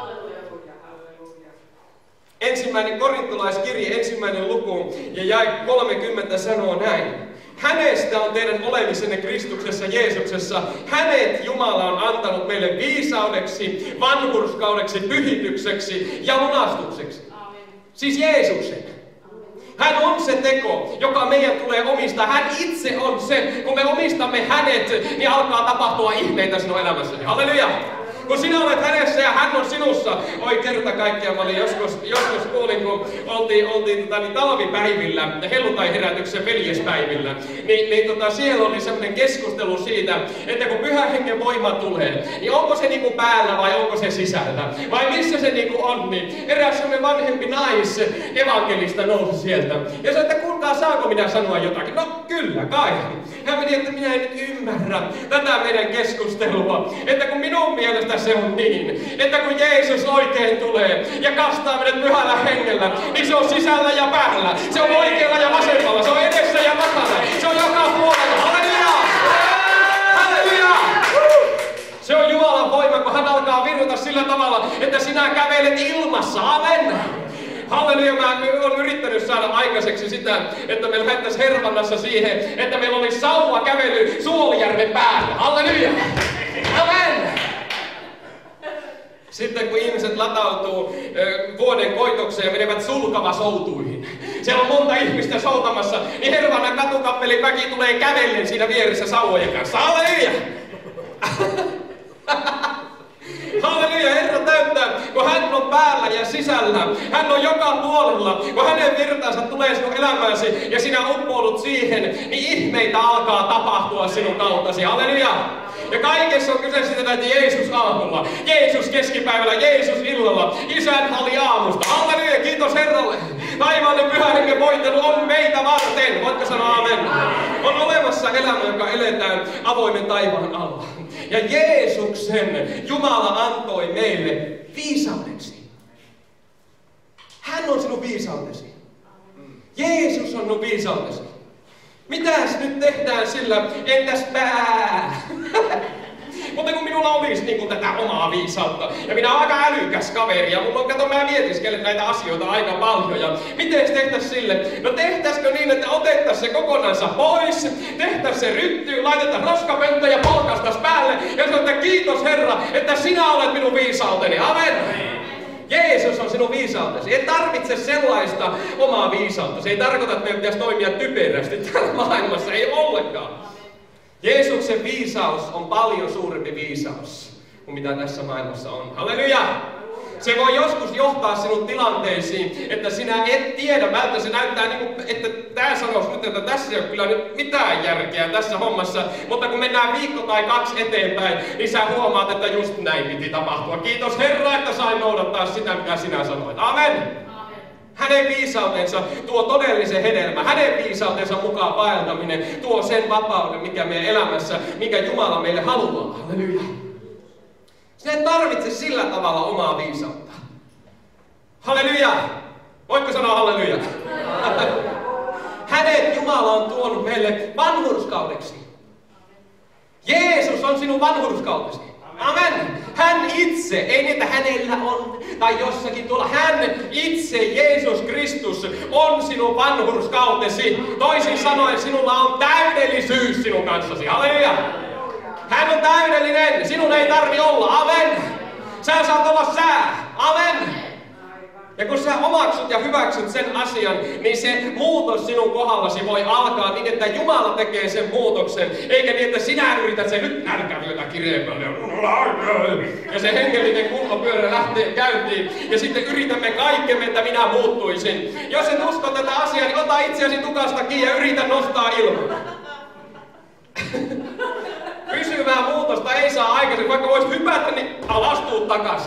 Ensimmäinen korintolaiskirje, 1. luku ja jae 30 sanoo näin. Hänestä on teidän olemisenne Kristuksessa Jeesuksessa. Hänet Jumala on antanut meille viisaudeksi, vanhurskaudeksi, pyhitykseksi ja lunastukseksi. Amen. Siis Jeesuksen. Hän on se teko, joka meidän tulee omistaa. Hän itse on se. Kun me omistamme hänet, niin alkaa tapahtua ihmeitä sinun elämässäsi. Halleluja! Kun sinä olet hänessä ja hän on sinussa. Oi kerta kaikkiaan, mä olin joskus kuulin, kun oltiin talvipäivillä, helluntai-herätyksen veljespäivillä, siellä oli semmoinen keskustelu siitä, että kun Pyhän Hengen voima tulee, niin onko se niinku päällä vai onko se sisällä? Vai missä se niinku on? Niin eräs semmoinen vanhempi evankelista nousi sieltä ja sanoi, että kuulkaa, saanko minä sanoa jotakin? No kyllä, kai. Hän meni, että minä en nyt ymmärrä tätä meidän keskustelua, että kun minun mielestä se on niin, että kun Jeesus oikein tulee ja kastaa meidät Pyhällä Hengellä, niin se on sisällä ja päällä. Se on oikealla ja vasemmalla. Se on edessä ja takana. Se on joka puolella. Halleluja! Halleluja! Se on Jumalan voima, kun hän alkaa virrata sillä tavalla, että sinä kävelet ilmassa. Amen! Halleluja, mä olen yrittänyt saada aikaiseksi sitä, että me lähdettäisiin Hervannassa siihen, että meillä olisi sauva kävely Suolijärven päällä. Halleluja! Amen! Sitten kun ihmiset latautuu vuoden koitokseen ja menevät sulkavasoutuihin. Siellä on monta ihmistä soutamassa, niin Hervannan katukappelin väki tulee kävellen siinä vieressä sauvojen kanssa. Halleluja! Halleluja, Herra täyttää, kun hän on päällä ja sisällä. Hän on joka puolella. Kun hänen virtaansa tulee sinun elämääsi ja sinä uppoudut siihen, niin ihmeitä alkaa tapahtua sinun kauttasi. Halleluja! Ja kaikessa on kyse siitä, että Jeesus aamulla, Jeesus keskipäivällä, Jeesus illalla, Isän oli aamusta. Halleluja, kiitos Herralle. Taivaallinen Pyhän Hengen voitelu on meitä varten. Voitko sanoa amen? On olemassa elämä, joka eletään avoimen taivaan alla. Ja Jeesuksen Jumala antoi meille viisaudeksi. Hän on sinun viisautesi. Jeesus on sinun viisautesi. Mitäs nyt tehdään sillä, entäs pää? Mutta kun minulla olisi niin kuin tätä omaa viisautta, ja minä olen aika älykäs kaveri, ja mulla on, kato, mä mietiskelen näitä asioita aika paljon, ja miten tehtäis sille? No tehtäisikö niin, että otettaisiin se kokonansa pois, tehtäisiin se ryttyyn, laitetaan roskapöntö ja polkastas päälle, ja sanotaan, että kiitos Herra, että sinä olet minun viisauteni. Amen! Jeesus on sinun viisautesi. Ei tarvitse sellaista omaa viisautta. Se ei tarkoita, että meidän pitäisi toimia typerästi täällä maailmassa. Ei ollenkaan. Jeesuksen viisaus on paljon suurempi viisaus kuin mitä tässä maailmassa on. Halleluja! Se voi joskus johtaa sinun tilanteisiin, että sinä et tiedä, välttämättä se näyttää niin kuin, että tämä sanoisi nyt, että tässä ei ole kyllä nyt mitään järkeä tässä hommassa. Mutta kun mennään viikko tai 2 eteenpäin, niin sä huomaat, että just näin piti tapahtua. Kiitos Herra, että sain noudattaa sitä, mitä sinä sanoit. Amen. Hänen viisautensa tuo todellisen hedelmän. Hänen viisautensa mukaan vaeltaminen tuo sen vapauden, mikä meidän elämässä, mikä Jumala meille haluaa. Halleluja. Sinä et tarvitse sillä tavalla omaa viisautta. Halleluja! Voitko sanoa halleluja? Hänet Jumala on tuonut meille vanhurskaudeksi. Jeesus on sinun vanhurskautesi. Amen. Hän itse, ei niin, että hänellä on, tai jossakin tuolla, hän itse, Jeesus Kristus, on sinun vanhurskautesi. Toisin sanoen, sinulla on täydellisyys sinun kanssasi. Halleluja. Hän on täydellinen, sinun ei tarvi olla. Amen. Sä saat olla sä. Amen. Ja kun sä omaksut ja hyväksyt sen asian, niin se muutos sinun kohdallasi voi alkaa niin, että Jumala tekee sen muutoksen. Eikä niin, että sinä yrität sen nyt nälkävyötä kireemmälle. Ja se hengellinen kulmapyörä lähtee käyntiin. Ja sitten yritämme kaikkemme, että minä muuttuisin. Jos et usko tätä asiaa, niin ota itseäsi tukasta kiinni ja yritä nostaa ilman. Pysyvää muutosta ei saa aikaisemmin, vaikka voisit hypätä, niin alastuu takaisin.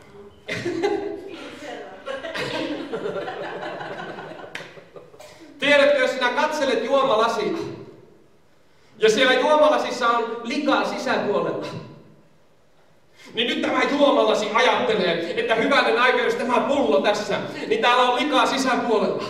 Tiedätkö, jos sinä katselet juomalasia, ja siellä juomalasissa on likaa sisäpuolella, niin nyt tämä juomalasi ajattelee, että hyvänen aika, jos tämä pullo tässä, niin täällä on likaa sisäpuolella.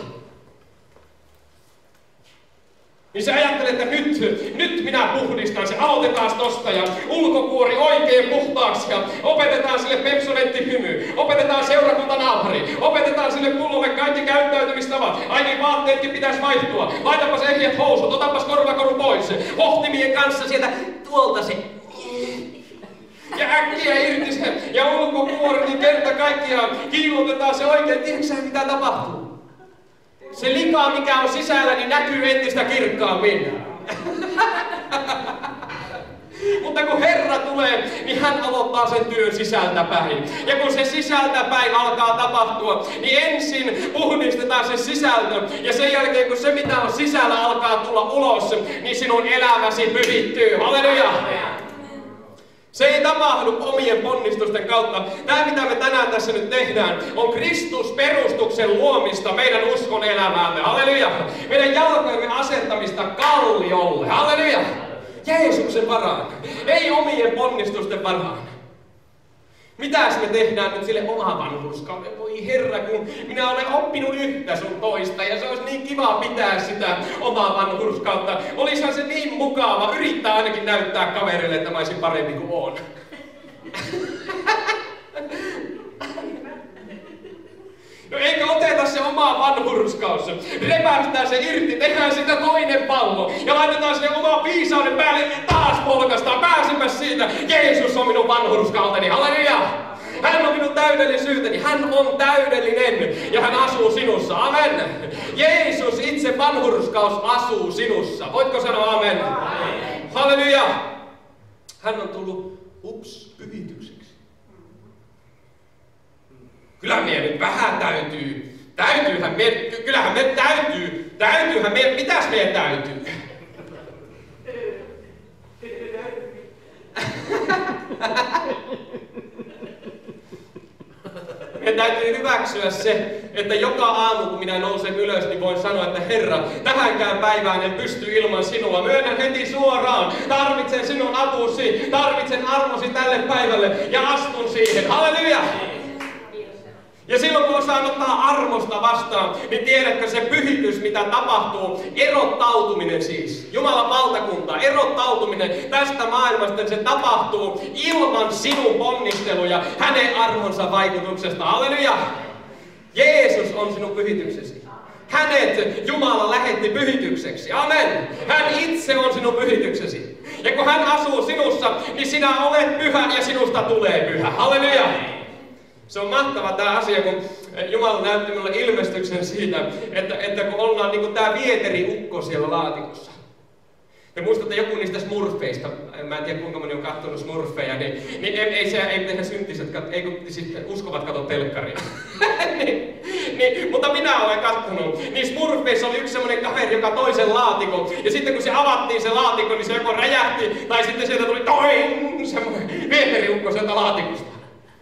Niin se ajattelee, että nyt minä puhdistan se, aloitetaan tosta ja ulkokuori oikein puhtaaksi ja opetetaan sille Pepsodent-hymy, opetetaan seurakuntanaapari, opetetaan sille pullolle kaikki käyttäytymistavat, ai niin vaatteetkin pitäisi vaihtua, laitapas ehjät housut, otapas korvakoru pois, hohtimien kanssa sieltä tuolta se. Ja äkkiä irti se ja ulkokuori, niin kerta kaikkiaan kiillotetaan se oikein, tiedätkö sä mitä tapahtuu? Se lika, mikä on sisällä, niin näkyy entistä kirkkaammin. Mutta kun Herra tulee, niin hän aloittaa sen työn sisältäpäin. Ja kun se sisältäpäin alkaa tapahtua, niin ensin puhdistetaan se sisältö. Ja sen jälkeen, kun se mitä on sisällä alkaa tulla ulos, niin sinun elämäsi pyhittyy. Halleluja! Se ei tapahdu omien ponnistusten kautta. Tämä, mitä me tänään tässä nyt tehdään, on Kristusperustuksen luomista meidän uskon elämäämme. Halleluja! Meidän jalkojemme asettamista kalliolle. Halleluja! Jeesuksen varaan. Ei omien ponnistusten varaan. Mitäs me tehdään nyt sille omaa vanhurskauden? Voi Herra, kun minä olen oppinut yhtä sun toista ja se olisi niin kiva pitää sitä omaa vanhurskautta. Olisihan se niin mukava yrittää ainakin näyttää kaverille, että mä olisin parempi kuin oon. No eikö oteta se oma vanhurskaus, repästää se irti, tehdään sitä toinen pallo ja laitetaan sinne omaa viisauden päälle ja taas polkastaan, pääsemäs siitä. Jeesus on minun vanhurskauteni, halleluja! Hän on minun täydellisyyteni, hän on täydellinen ja hän asuu sinussa, amen! Jeesus itse vanhurskaus asuu sinussa, voitko sanoa amen? Amen. Halleluja! Hän on tullut, pyhitykseksi. Kyllä meidän nyt vähän kyllähän me mitäs meidän täytyy? Meidän täytyy hyväksyä se, että joka aamu kun minä nousen ylös, niin voin sanoa, että Herra, tähänkään päivään en pysty ilman sinua. Myönnän heti suoraan, tarvitsen sinun apusi, tarvitsen armosi tälle päivälle ja astun siihen. Halleluja! Ja silloin kun osaan ottaa armosta vastaan, niin tiedätkö se pyhitys, mitä tapahtuu, erottautuminen siis, Jumalan valtakunta, erottautuminen tästä maailmasta, niin se tapahtuu ilman sinun ponnisteluja, hänen armonsa vaikutuksesta. Halleluja! Jeesus on sinun pyhityksesi. Hänet Jumala lähetti pyhitykseksi. Amen. Hän itse on sinun pyhityksesi. Ja kun hän asuu sinussa, niin sinä olet pyhä ja sinusta tulee pyhä. Halleluja! Se on mahtava tämä asia, kun Jumala näytti minulle ilmestyksen siitä, että kun ollaan niin kuin tämä vieteriukko siellä laatikossa. Te muistatte joku niistä smurfeista, mä en tiedä kuinka moni on katsonut smurfeja, niin ei tehdä syntiset, siis uskovat kato telkkaria. Mutta minä olen katsonut. Niin smurfeissa oli yksi semmonen kaveri, joka toi sen laatikon. Ja sitten kun se avattiin se laatikko, niin se joko räjähti, tai sitten sieltä tuli toing, semmoinen vieteriukko sieltä laatikosta.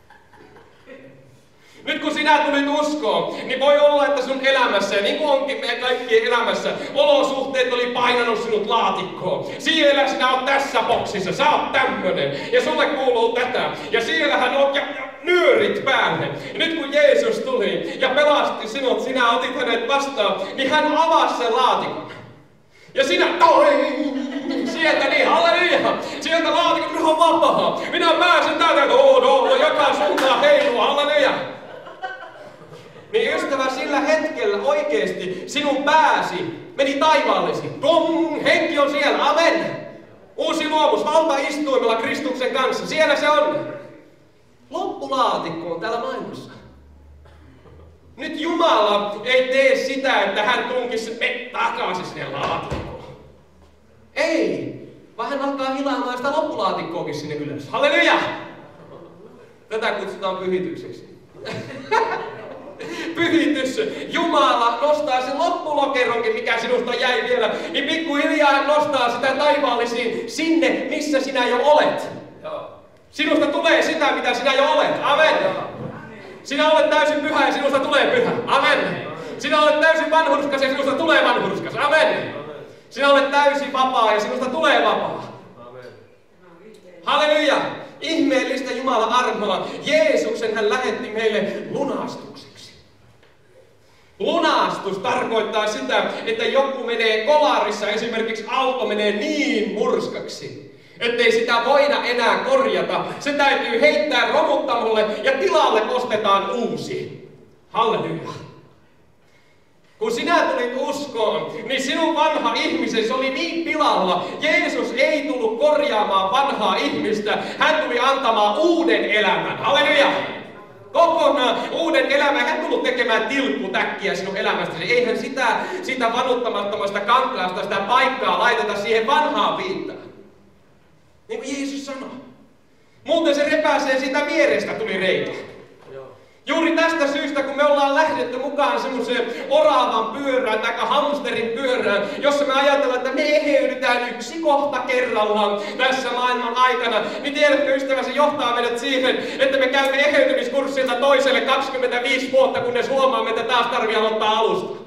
Nyt kun sinä tulit uskoon, niin voi olla, että sun elämässä, ja niin kuin onkin meidän kaikkien elämässä, olosuhteet oli painanut sinut laatikkoon. Siellä sinä oot tässä boksissa, sä oot tämmönen, ja sulle kuuluu tätä. Ja siellähän oot ja nyörit päälle. Ja nyt kun Jeesus tuli ja pelasti sinut, sinä otit hänet vastaan, niin hän avasi sen laatikon. Ja sinä sieltä niin, halleluja! Sieltä laatikon, minä on vapaa. Minä pääsen täältä, joka suuntaan heiluu, halleluja! Niin ystävä, sillä hetkellä oikeesti sinun pääsi meni taivaallisiin. Henki on siellä, amen! Uusi luomus, valtaistuimella Kristuksen kanssa, siellä se on. Loppulaatikko on täällä maailmassa. Nyt Jumala ei tee sitä, että hän tunkisi takaisin sinne laatikkoon. Ei, vaan hän alkaa hilaamaan sitä loppulaatikkoakin sinne ylös. Halleluja! Tätä kutsutaan pyhitykseksi. Pyhitys. Jumala nostaa sen loppulokeronkin, mikä sinusta jäi vielä, niin pikkuhiljaa hän nostaa sitä taivaallisiin sinne, missä sinä jo olet. Sinusta tulee sitä, mitä sinä jo olet. Amen. Sinä olet täysin pyhä ja sinusta tulee pyhä. Amen. Sinä olet täysin vanhurskas ja sinusta tulee vanhurskas. Amen. Sinä olet täysin vapaa ja sinusta tulee vapaa. Halleluja. Ihmeellistä Jumalan armoa. Jeesuksen hän lähetti meille lunastukseksi. Lunastus tarkoittaa sitä, että joku menee kolarissa, esimerkiksi auto menee niin murskaksi, ettei sitä voida enää korjata. Se täytyy heittää romuttamolle ja tilalle ostetaan uusi. Halleluja. Kun sinä tulit uskoon, niin sinun vanha ihmisesi oli niin pilalla. Jeesus ei tullut korjaamaan vanhaa ihmistä. Hän tuli antamaan uuden elämän. Halleluja! Kokonaan uuden elämän. Hän tullut tekemään tilkkutäkkiä sinun elämästäsi. Eihän sitä vanuttamattomasta kankaasta, sitä paikkaa laiteta siihen vanhaan viittaan. Niin kuin Jeesus sanoi. Muuten se repäisee siitä vierestä, tuli reikä. Juuri tästä syystä, kun me ollaan lähdetty mukaan semmoiseen oravan pyörään, tai hamsterin pyörään, jossa me ajatellaan, että me eheydytään yksi kohta kerrallaan tässä maailman aikana, niin tiedätkö ystävä, se johtaa meidät siihen, että me käymme eheytymiskurssilta toiselle 25 vuotta, kunnes huomaamme, että taas tarvii aloittaa alusta.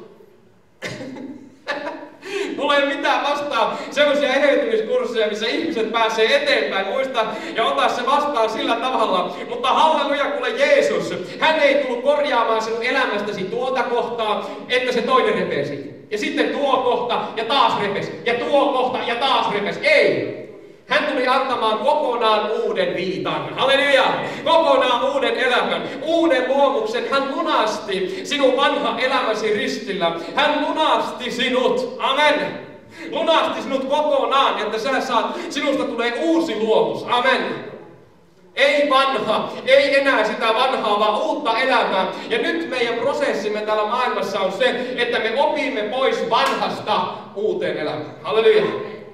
Mulla ei ole mitään vastaan sellaisia eheytymiskursseja, missä ihmiset pääsee eteenpäin. Muista ja ota se vastaan sillä tavalla. Mutta halleluja, kuule Jeesus. Hän ei tullut korjaamaan sinun elämästäsi tuota kohtaa, että se toinen repesi. Ja sitten tuo kohta ja taas repesi. Ja tuo kohta ja taas repesi. Ei. Hän tuli antamaan kokonaan uuden viitan. Halleluja! Kokonaan uuden elämän. Uuden luomuksen. Hän lunasti sinun vanha elämäsi ristillä. Hän lunasti sinut. Amen. Lunasti sinut kokonaan, että sinusta tulee uusi luomus. Amen. Ei vanha, ei enää sitä vanhaa, vaan uutta elämää. Ja nyt meidän prosessimme täällä maailmassa on se, että me opimme pois vanhasta uuteen elämään. Halleluja!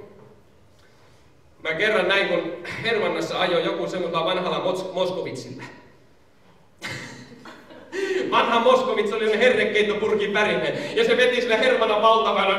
Mä kerran näin, kun Hermannassa ajoi joku semmoista vanhalla Moskovitsilla. Vanha Moskovits oli hernekeitopurkin värinen. Ja se veti sille Hermannan valtaväylän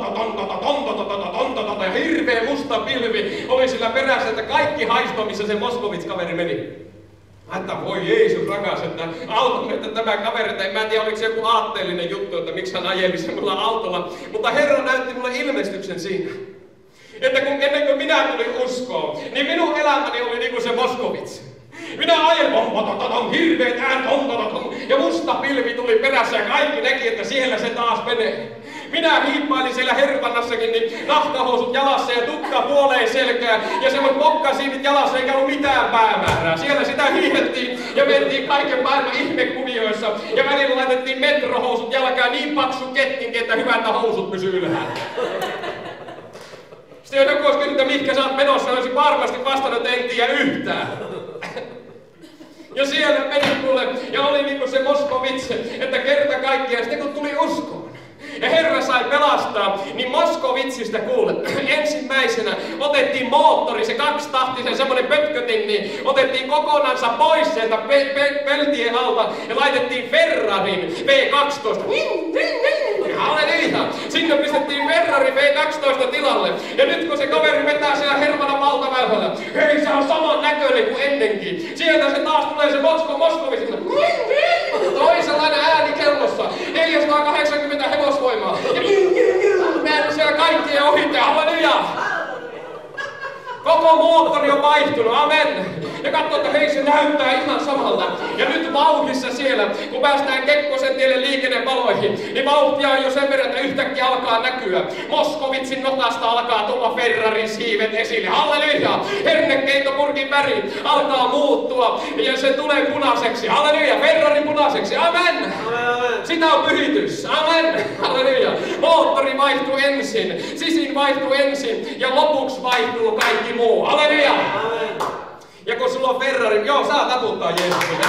ja hirveä musta pilvi oli sillä perässä, että kaikki haistoi, missä se Moskovits-kaveri meni. Että voi Jeesus rakas, että auton, että tämä kaveri, että en mä tiedä oliko se joku aatteellinen juttu, että miksi hän ajeli semmoilla autolla. Mutta Herra näytti mulle ilmestyksen siinä. Että kun ennen kuin minä tulin uskoon, niin minun elämäni oli niin kuin se Moskovits. Minä ajelin hirveet äänet, ja musta pilvi tuli perässä ja kaikki näki, että siellä se taas menee. Minä hiippailin siellä Hervannassakin, niin nahkahousut jalassa ja tukka puoleen selkään ja semmoinen mokkasiivit jalassa eikä ollut mitään päämäärää. Siellä sitä hiihettiin ja mentiin kaiken maailman ihmekuvioissa ja välillä laitettiin metrohousut jalkaan niin paksu kettinkin, että hyvä, että housut pysyy ylhäällä. Sitten jos joku olisi kysynyt, että mihinkä sä oot menossa, olisi varmasti vastannut, että en tiedä yhtään. Ja siellä meni mulle, ja oli niinku se Moskovits, että kerta kaikkiaan sitten kun tuli uskoon, ja Herra sai pelastaa, niin Moskovitsista kuule, ensimmäisenä otettiin moottori, se kaksitahtisen semmonen pötkötin, niin otettiin kokonansa pois sieltä peltien alta ja laitettiin Ferrarin V12. Halleluja! Sinne pistettiin Ferrari V12 tilalle. Ja nyt kun se kaveri vetää siellä Hermanan valtaväylällä, hei se on saman näköinen kuin ennenkin. Sieltä se taas tulee se Moskovitsista. Toisenlainen ääni kellossa. 480 hevosvoimaa. Ja siellä kaikkien ohitte. Halleluja! Koko moottori on vaihtunut, amen. Ja katso, että hei se näyttää ihan samalta. Ja nyt vauhdissa siellä, kun päästään Kekkosen tielle liikennevaloihin, niin vauhtia on jo sen verran, että yhtäkkiä alkaa näkyä. Moskovitsin nokasta alkaa tulla Ferrarin siivet esille. Halleluja! Hernekeitopurkin väri alkaa muuttua ja se tulee punaiseksi. Halleluja! Ferrarin punaiseksi. Amen! Sitä on pyhitys. Amen! Halleluja! Moottori vaihtuu ensin, sisin vaihtuu ensin ja lopuksi vaihtuu kaikki muu. Halleluja! Ja kun sulla on Ferrari, joo, saa taputtaa Jeesukselle.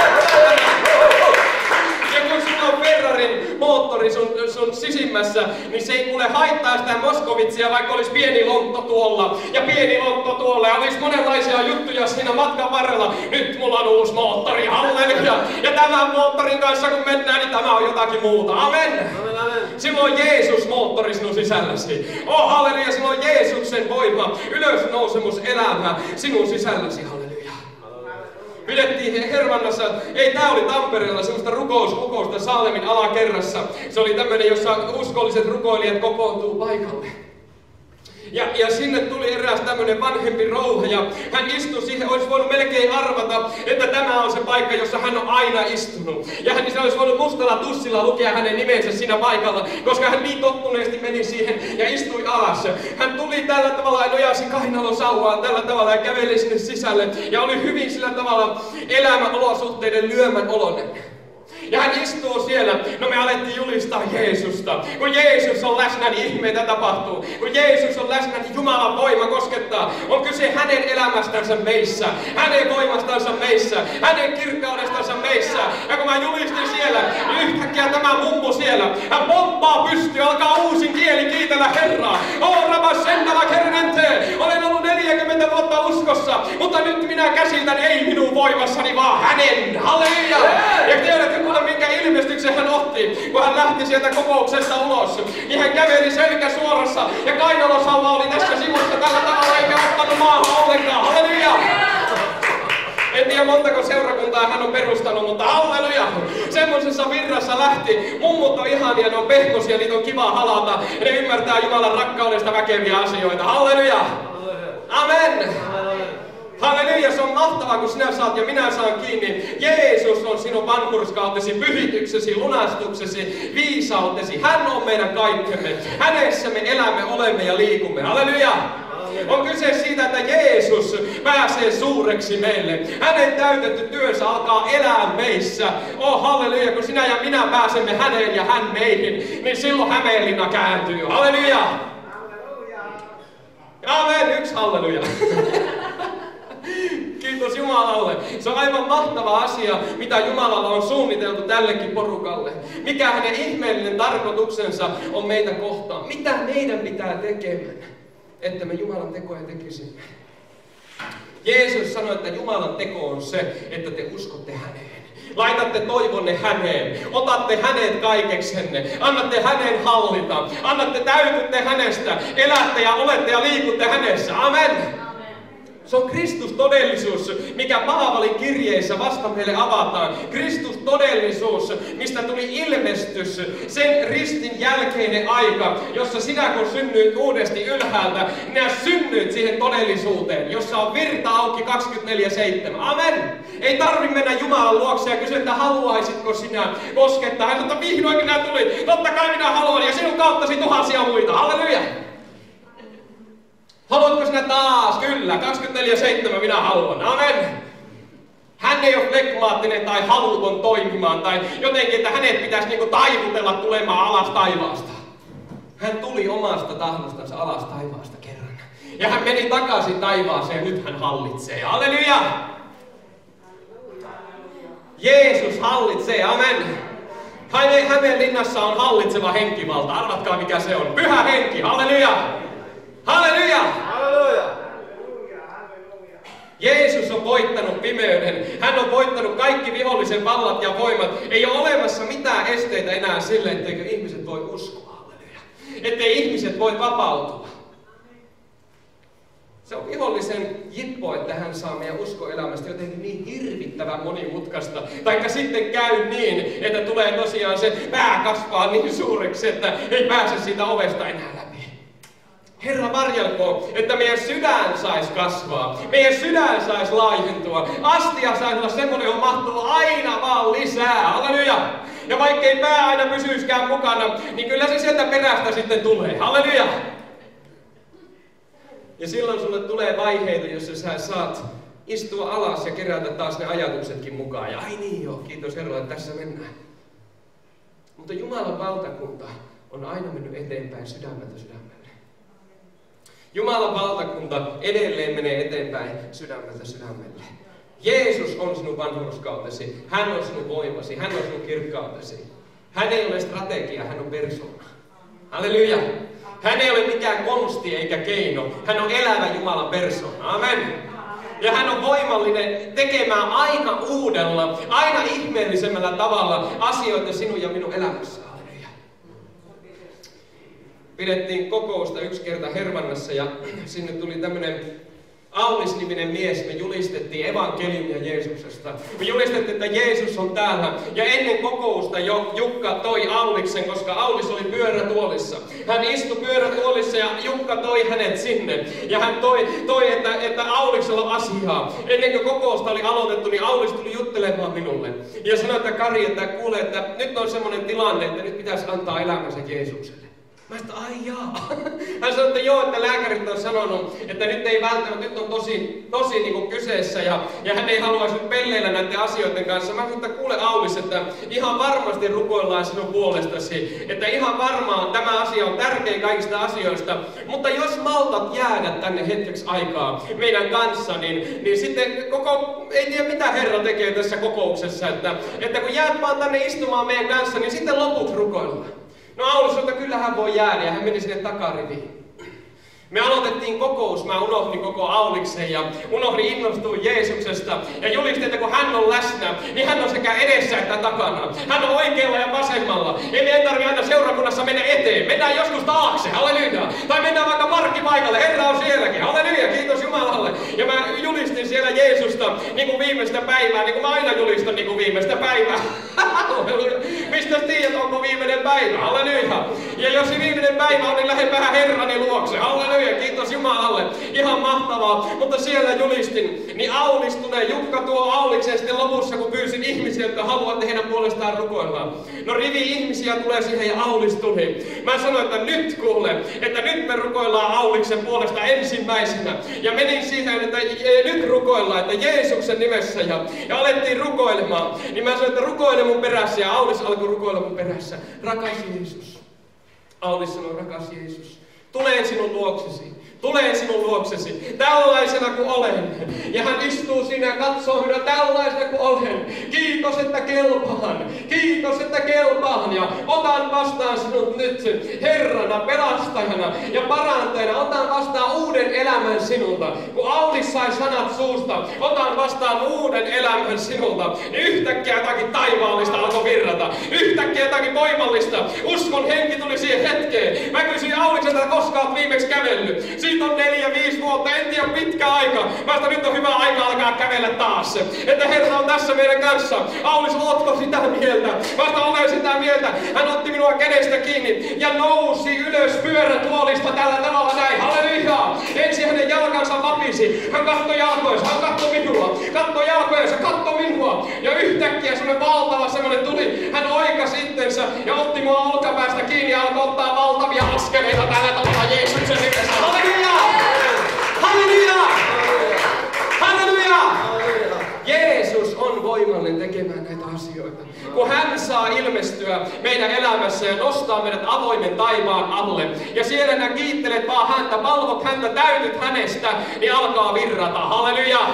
Ja kun sulla on Ferrarin moottori sun sisimmässä, niin se ei kuule haittaa sitä Moskovitsia, vaikka olisi pieni lontto tuolla ja pieni lontto tuolla ja olisi monenlaisia juttuja siinä matkan varrella. Nyt mulla on uusi moottori, halleluja! Ja tämän moottorin kanssa kun mennään, niin tämä on jotakin muuta. Amen! Sinulla on Jeesus moottori sinun sisälläsi. Oh, halleluja, sinulla on Jeesuksen voima, ylösnousemus elämä sinun sisälläsi, halleluja. Pidettiin Hervannassa, ei tää oli Tampereella semmoista rukouskokousta Saalemin alakerrassa. Se oli tämmönen, jossa uskolliset rukoilijat kokoontuu paikalle. Ja sinne tuli eräs tämmönen vanhempi rouha ja hän istui siihen, olisi voinut melkein arvata, että tämä on se paikka, jossa hän on aina istunut. Ja hän olisi voinut mustalla tussilla lukea hänen nimensä siinä paikalla, koska hän niin tottuneesti meni siihen ja istui alas. Hän tuli tällä tavalla ja nojasi kainalosauvaan tällä tavalla ja käveli sinne sisälle ja oli hyvin sillä tavalla elämänolosuhteiden lyömän oloinen. Ja hän istuu siellä, no me alettiin julistaa Jeesusta. Kun Jeesus on läsnä, niin ihmeitä tapahtuu. Kun Jeesus on läsnä, niin Jumalan voima koskettaa. On kyse hänen elämästänsä meissä, hänen voimastansa meissä, hänen kirkkaudestansa meissä. Ja kun mä julistin siellä, niin yhtäkkiä tämä mummo siellä, hän pomppaa pystyyn, alkaa uusin kieli kiitellä Herraa. Olen ollut 40 vuotta uskossa, mutta nyt minä käsitän ei minun voimassani, vaan hänen. Halleluja! Ja tiedätkö, kuule minkä ilmestyksen hän otti, kun hän lähti sieltä kokouksesta ulos. Niin hän käveli selkä suorassa ja kainalosauva oli tässä sivussa tällä tavalla eikä ottanut maahan ollenkaan. Halleluja! En tiedä montako seurakuntaa hän on perustanut, mutta halleluja! Semmosessa virrassa lähti. Mummut on ihania, ne on pehmosia, niitä on kiva halata. Ja ne ymmärtää Jumalan rakkaudesta väkeviä asioita. Halleluja! Amen! Halleluja, se on mahtavaa, kun sinä saat ja minä saan kiinni. Jeesus on sinun vanhurskautesi, pyhityksesi, lunastuksesi, viisautesi. Hän on meidän kaikkemme. Hänessä me elämme, olemme ja liikumme. Halleluja! On kyse siitä, että Jeesus pääsee suureksi meille. Hänen täytetty työnsä alkaa elää meissä. Oh, halleluja, kun sinä ja minä pääsemme häneen ja hän meihin, niin silloin Hämeenlinna kääntyy. Halleluja! Amen, yksi halleluja. Kiitos Jumalalle. Se on aivan mahtava asia, mitä Jumalalla on suunniteltu tällekin porukalle. Mikä hänen ihmeellinen tarkoituksensa on meitä kohtaan. Mitä meidän pitää tekemään, että me Jumalan tekoja tekisimme. Jeesus sanoi, että Jumalan teko on se, että te uskotte häneen. Laitatte toivonne häneen, otatte hänet kaikeksenne, annatte hänen hallita, annatte täytytte hänestä, elätte ja olette ja liikutte hänessä. Amen. Se on Kristus-todellisuus, mikä Paavalin kirjeissä vasta meille avataan. Kristus-todellisuus, mistä tuli ilmestys, sen ristin jälkeinen aika, jossa sinä kun synnyit uudesti ylhäältä, minä synnyit siihen todellisuuteen, jossa on virta auki 24/7. Amen! Ei tarvi mennä Jumalan luokse ja kysyä, että haluaisitko sinä koskettaa. Hän sanoo, että vihdoin minä tulin, totta kai minä haluan ja sinun kauttasi tuhansia muita. Halleluja! Haluatko sinä taas? Kyllä, 24/7 minä haluan. Amen. Hän ei ole flegmaattinen tai haluton toimimaan tai jotenkin, että hänet pitäisi niinku taivutella tulemaan alas taivaasta. Hän tuli omasta tahdostansa alas taivaasta kerran. Ja hän meni takaisin taivaaseen ja nyt hän hallitsee. Halleluja! Jeesus hallitsee. Amen. Hämeenlinnassa on hallitseva henkivalta. Arvatkaa mikä se on. Pyhä henki. Halleluja! Halleluja! Halleluja! Jeesus on voittanut pimeyden. Hän on voittanut kaikki vihollisen vallat ja voimat. Ei ole olemassa mitään esteitä enää sille, etteikö ihmiset voi uskoa. Halleluja! Ettei ihmiset voi vapautua. Se on vihollisen jippo, että hän saa meidän uskoelämästä jotenkin niin hirvittävän monimutkaista. Taikka sitten käy niin, että tulee tosiaan se pää kasvaa niin suureksi, että ei pääse siitä ovesta enää läpi. Herra varjelkoon, että meidän sydän saisi kasvaa. Meidän sydän saisi laajentua. Astia saisi olla semmoinen, johon mahtuu aina vaan lisää. Halleluja! Ja vaikkei pää aina pysyiskään mukana, niin kyllä se sieltä perästä sitten tulee. Halleluja! Ja silloin sulle tulee vaiheita, jossa sä saat istua alas ja kerätä taas ne ajatuksetkin mukaan. Ja ai niin joo, kiitos Herralle, että tässä mennään. Mutta Jumalan valtakunta on aina mennyt eteenpäin sydämeltä sydämelle. Jumalan valtakunta edelleen menee eteenpäin sydämeltä sydämelle. Jeesus on sinun vanhurskautesi, hän on sinun voimasi, hän on sinun kirkkautesi. Hän ei ole strategia, hän on persoona. Halleluja! Hän ei ole mikään konsti eikä keino. Hän on elävä Jumalan persoona. Amen. Ja hän on voimallinen tekemään aina uudella, aina ihmeellisemmällä tavalla asioita sinun ja minun elämässä. Halleluja. Pidettiin kokousta yksi kerta Hervannassa ja sinne tuli tämmöinen Aulis-niminen mies, me julistettiin evankeliumia Jeesuksesta. Me julistettiin, että Jeesus on täällä. Ja ennen kokousta jo Jukka toi Auliksen, koska Aulis oli pyörätuolissa. Hän istui pyörätuolissa ja Jukka toi hänet sinne. Ja hän toi että Auliksella on asiaa. Ennen kuin kokousta oli aloitettu, niin Aulis tuli juttelemaan minulle. Ja sanoi, että Kari, että kuule, että nyt on semmoinen tilanne, että nyt pitäisi antaa elämänsä Jeesukselle. Mä sanoin, ai jaa. Hän sanoi, että joo, että lääkärit on sanonut, että nyt ei välttämättä, nyt on tosi niin kuin kyseessä ja hän ei haluaisi nyt pelleillä näiden asioiden kanssa. Mä sanoin, että kuule Aulis, että ihan varmasti rukoillaan sinun puolestasi, että ihan varmaan tämä asia on tärkein kaikista asioista, mutta jos maltat jäädä tänne hetkeksi aikaa meidän kanssa, niin sitten ei tiedä mitä Herra tekee tässä kokouksessa, että kun jäät vaan tänne istumaan meidän kanssa, niin sitten lopuksi rukoillaan. No Aulis sanoi, että kyllä hän voi jäädä ja hän meni sinne takariviin. Me aloitettiin kokous, mä unohdin koko Auliksen ja unohdin innostua Jeesuksesta ja julistin, että kun hän on läsnä, niin hän on sekä edessä että takana. Hän on oikealla ja vasemmalla. Eli ei tarvitse aina seurakunnassa mennä eteen. Mennään joskus taakse, halleluja. Tai mennään vaikka parkkipaikalle, Herra on sielläkin, halleluja, kiitos Jumalalle. Ja mä julistin siellä Jeesusta niin kuin viimeistä päivää, niin kuin mä aina julistan niin kuin viimeistä päivää. Mistä tiedät, onko viimeinen päivä, halleluja. Ja jos se viimeinen päivä on, niin lähde vähän Herrani luokse, halleluja. Kiitos Jumalalle. Ihan mahtavaa. Mutta siellä julistin. Niin Aulis tulee. Jukka tuo Auliksen sitten lopussa, kun pyysin ihmisiä, jotka haluavat heidän puolestaan rukoillaan. No rivi ihmisiä tulee siihen ja Aulis tuli. Mä sanoin, että nyt kuule, että nyt me rukoillaan Auliksen puolesta ensimmäisenä. Ja menin siihen, että nyt rukoillaan, että Jeesuksen nimessä. Ja alettiin rukoilemaan. Niin mä sanoin, että rukoile mun perässä. Ja Aulis alkoi rukoilla mun perässä. Rakas Jeesus. Aulis sanoi, rakas Jeesus. Tulen sinun luoksesi. Tulen sinun luoksesi, tällaisena kuin olen. Ja hän istuu siinä ja katsoo minua tällaisena kuin olen. Kiitos, että kelpaan. Kiitos, että kelpaan. Ja otan vastaan sinut nyt Herrana, pelastajana ja parantajana. Otan vastaan uuden elämän sinulta. Kun Aulis sai sanat suusta, otan vastaan uuden elämän sinulta. Niin yhtäkkiä jotakin taivaallista alkoi virrata. Yhtäkkiä jotakin voimallista. Uskon henki tuli siihen hetkeen. Mä kysyin Aulikselta, koska olet viimeksi kävellyt. Siitä on 4-5 vuotta, en tiedä pitkä aika. Vasta nyt on hyvä aika alkaa kävellä taas. Että Herra on tässä meidän kanssa. Aulis, ootko sitä mieltä? Vasta olen sitä mieltä. Hän otti minua kädestä kiinni ja nousi ylös pyörätuolista tällä tavalla näin. Halleluja! Ensin hänen jalkansa vapisi. Hän katsoi jalkojensa, hän katsoi minua. Katsoi jalkojensa, katsoi minua. Ja yhtäkkiä semmoinen valtava semmoinen tuli. Hän oikasi itsensä ja otti mua olkapäästä kiinni ja alkoi ottaa valtavia askeleita tällä tavalla Jeesuksen nimessä. Halleluja! Halleluja! Halleluja! Jeesus on voimallinen tekemään näitä asioita. Kun hän saa ilmestyä meidän elämässä ja nostaa meidät avoimen taivaan alle, ja siellä nää kiittelet vaan häntä, palvot häntä, täytyt hänestä, niin alkaa virrata. Halleluja!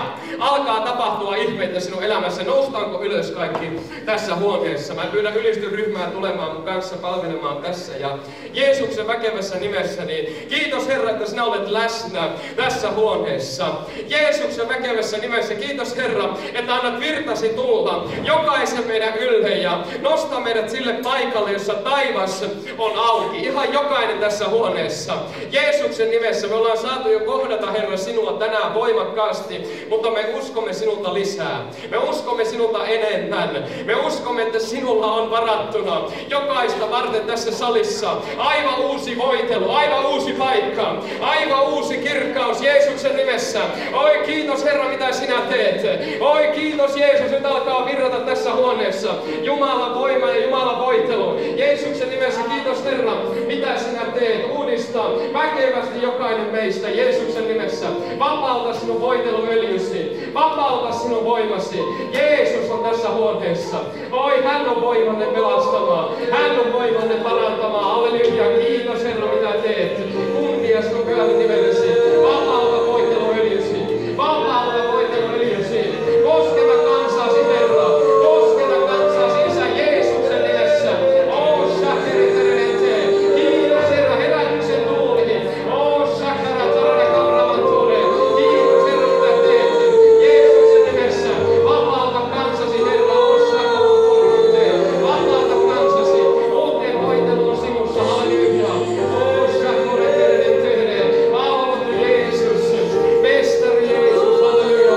alkaa tapahtua ihmeitä sinun elämässä. Noustaanko ylös kaikki tässä huoneessa? Mä pyydän ylistusryhmää tulemaan mun kanssa palvelemaan tässä. Ja Jeesuksen väkevässä nimessä, niin kiitos Herra, että sinä olet läsnä tässä huoneessa. Jeesuksen väkevässä nimessä, kiitos Herra, että annat virtasi tulla jokaisen meidän ylle ja nosta meidät sille paikalle, jossa taivas on auki. Ihan jokainen tässä huoneessa. Jeesuksen nimessä me ollaan saatu jo kohdata, Herra, sinua tänään voimakkaasti, mutta me uskomme sinulta lisää. Me uskomme sinulta enemmän. Me uskomme, että sinulla on varattuna jokaista varten tässä salissa aivan uusi voitelu, aivan uusi paikka, aivan uusi kirkkaus Jeesuksen nimessä. Oi kiitos Herra, mitä sinä teet. Oi kiitos Jeesus, nyt alkaa virrata tässä huoneessa Jumalan voima ja Jumalan voitelu. Jeesuksen nimessä kiitos Herra, mitä sinä teet. Uudista väkevästi jokainen meistä Jeesuksen nimessä. Vapauta sinun voiteluöljysi. Vapauta sinun voimasi. Jeesus on tässä huoneessa. Oi, hän on voimanne pelastamaan. Hän on voimanne parantamaan. Halleluja. Kiitos Herra, mitä teet. Kunnia sinun pyhälle nimellesi. Vapauta voiteluöljysi. Vapauta voiteluöljysi. Kosketa kansasi Herra. Kosketa kansasi Isä Jeesuksen nimessä. Oh, shakeritarete. Kiitos Herra, herätyksen tuuli. Oh, shakaratarane kamramanture. Kiitos Herra, mitä teet. Jeesuksen nimessä. Vapauta kansasi Herra. Oh, shakaratarete. Vapauta kansasi. Uuteen voitelu on sinussa. Halleluja. Oh, shakaratarete. Valvottu Jeesus. Mestari Jeesus. Halleluja.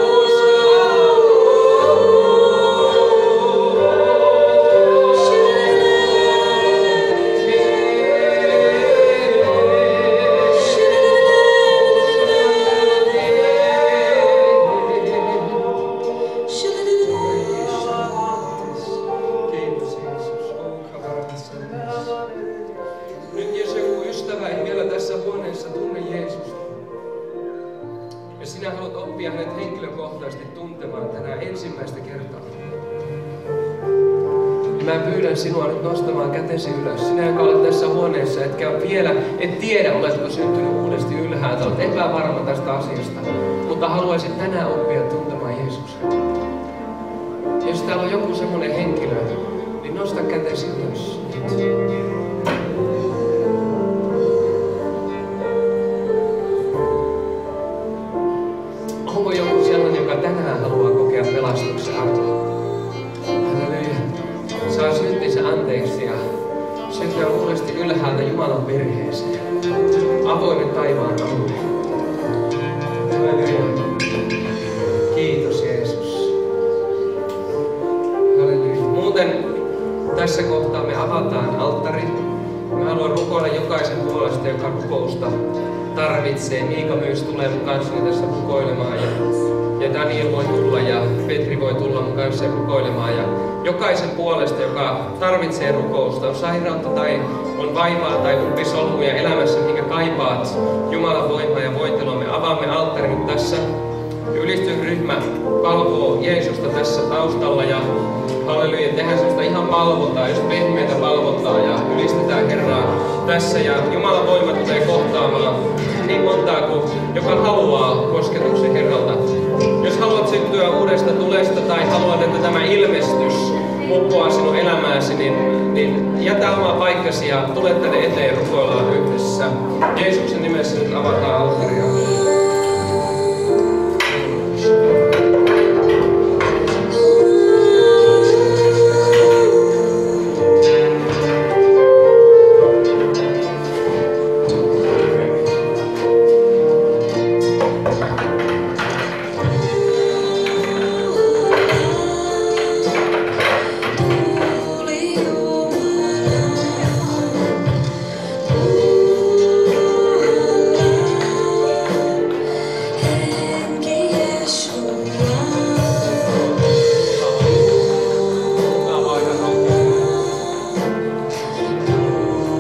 Kiitos Jeesus. Nyt jos joku ystävä ei vielä tässä huoneessa tunne Jeesusta, ja sinä haluat oppia hänet henkilökohtaisesti tuntemaan tänään ensimmäistä kertaa, niin mä pyydän sinua nyt nostamaan kätesi ylös. Sinä, joka olet tässä huoneessa, etkä vielä et tiedä, oletko syntynyt uudesti ylhäältä, olet epävarma tästä asiasta, mutta haluaisit tänään oppia tuntemaan Jeesuksen. Jos täällä on joku semmoinen henkilö, niin nosta kätesi ylös. Onko joku sellainen, joka tänään haluaa kokea pelastuksen arvoa? Halleluja. Saa syntinsä anteeksi ja syntyä uudesti ylhäältä Jumalan perheeseen. Avoimen taivaan alle. Halleluja. Kiitos Jeesus. Halleluja. Muuten tässä kohtaa me avataan alttari. Mä haluan rukoilla jokaisen puolesta, joka rukousta tarvitsee. Miika myös tulee mun kanssani tässä rukoilemaan ja Daniel voi tulla ja Petri voi tulla mun kanssa rukoilemaan. Ja jokaisen puolesta, joka tarvitsee rukousta, on sairautta tai on vaivaa tai umpisolmuja elämässä, minkä kaipaat Jumalan voimaa ja voitelua, me avaamme alttarin tässä. Ylistysryhmä palvoo Jeesusta tässä taustalla ja halleluja, tehdään sellaista ihan palvotaan, jos pehmeitä palvotaan ja ylistetään Herraa tässä ja Jumalan voima tulee kohtaamaan niin montaa kuin joka haluaa kosketuksen Herralta. Jos haluat syntyä uudesta tulesta tai haluat, että tämä ilmestys uppoaa sinun elämääsi, niin jätä oma paikkasi ja tule tänne eteen rukoillaan yhdessä. Jeesuksen nimessä nyt avataan alttaria.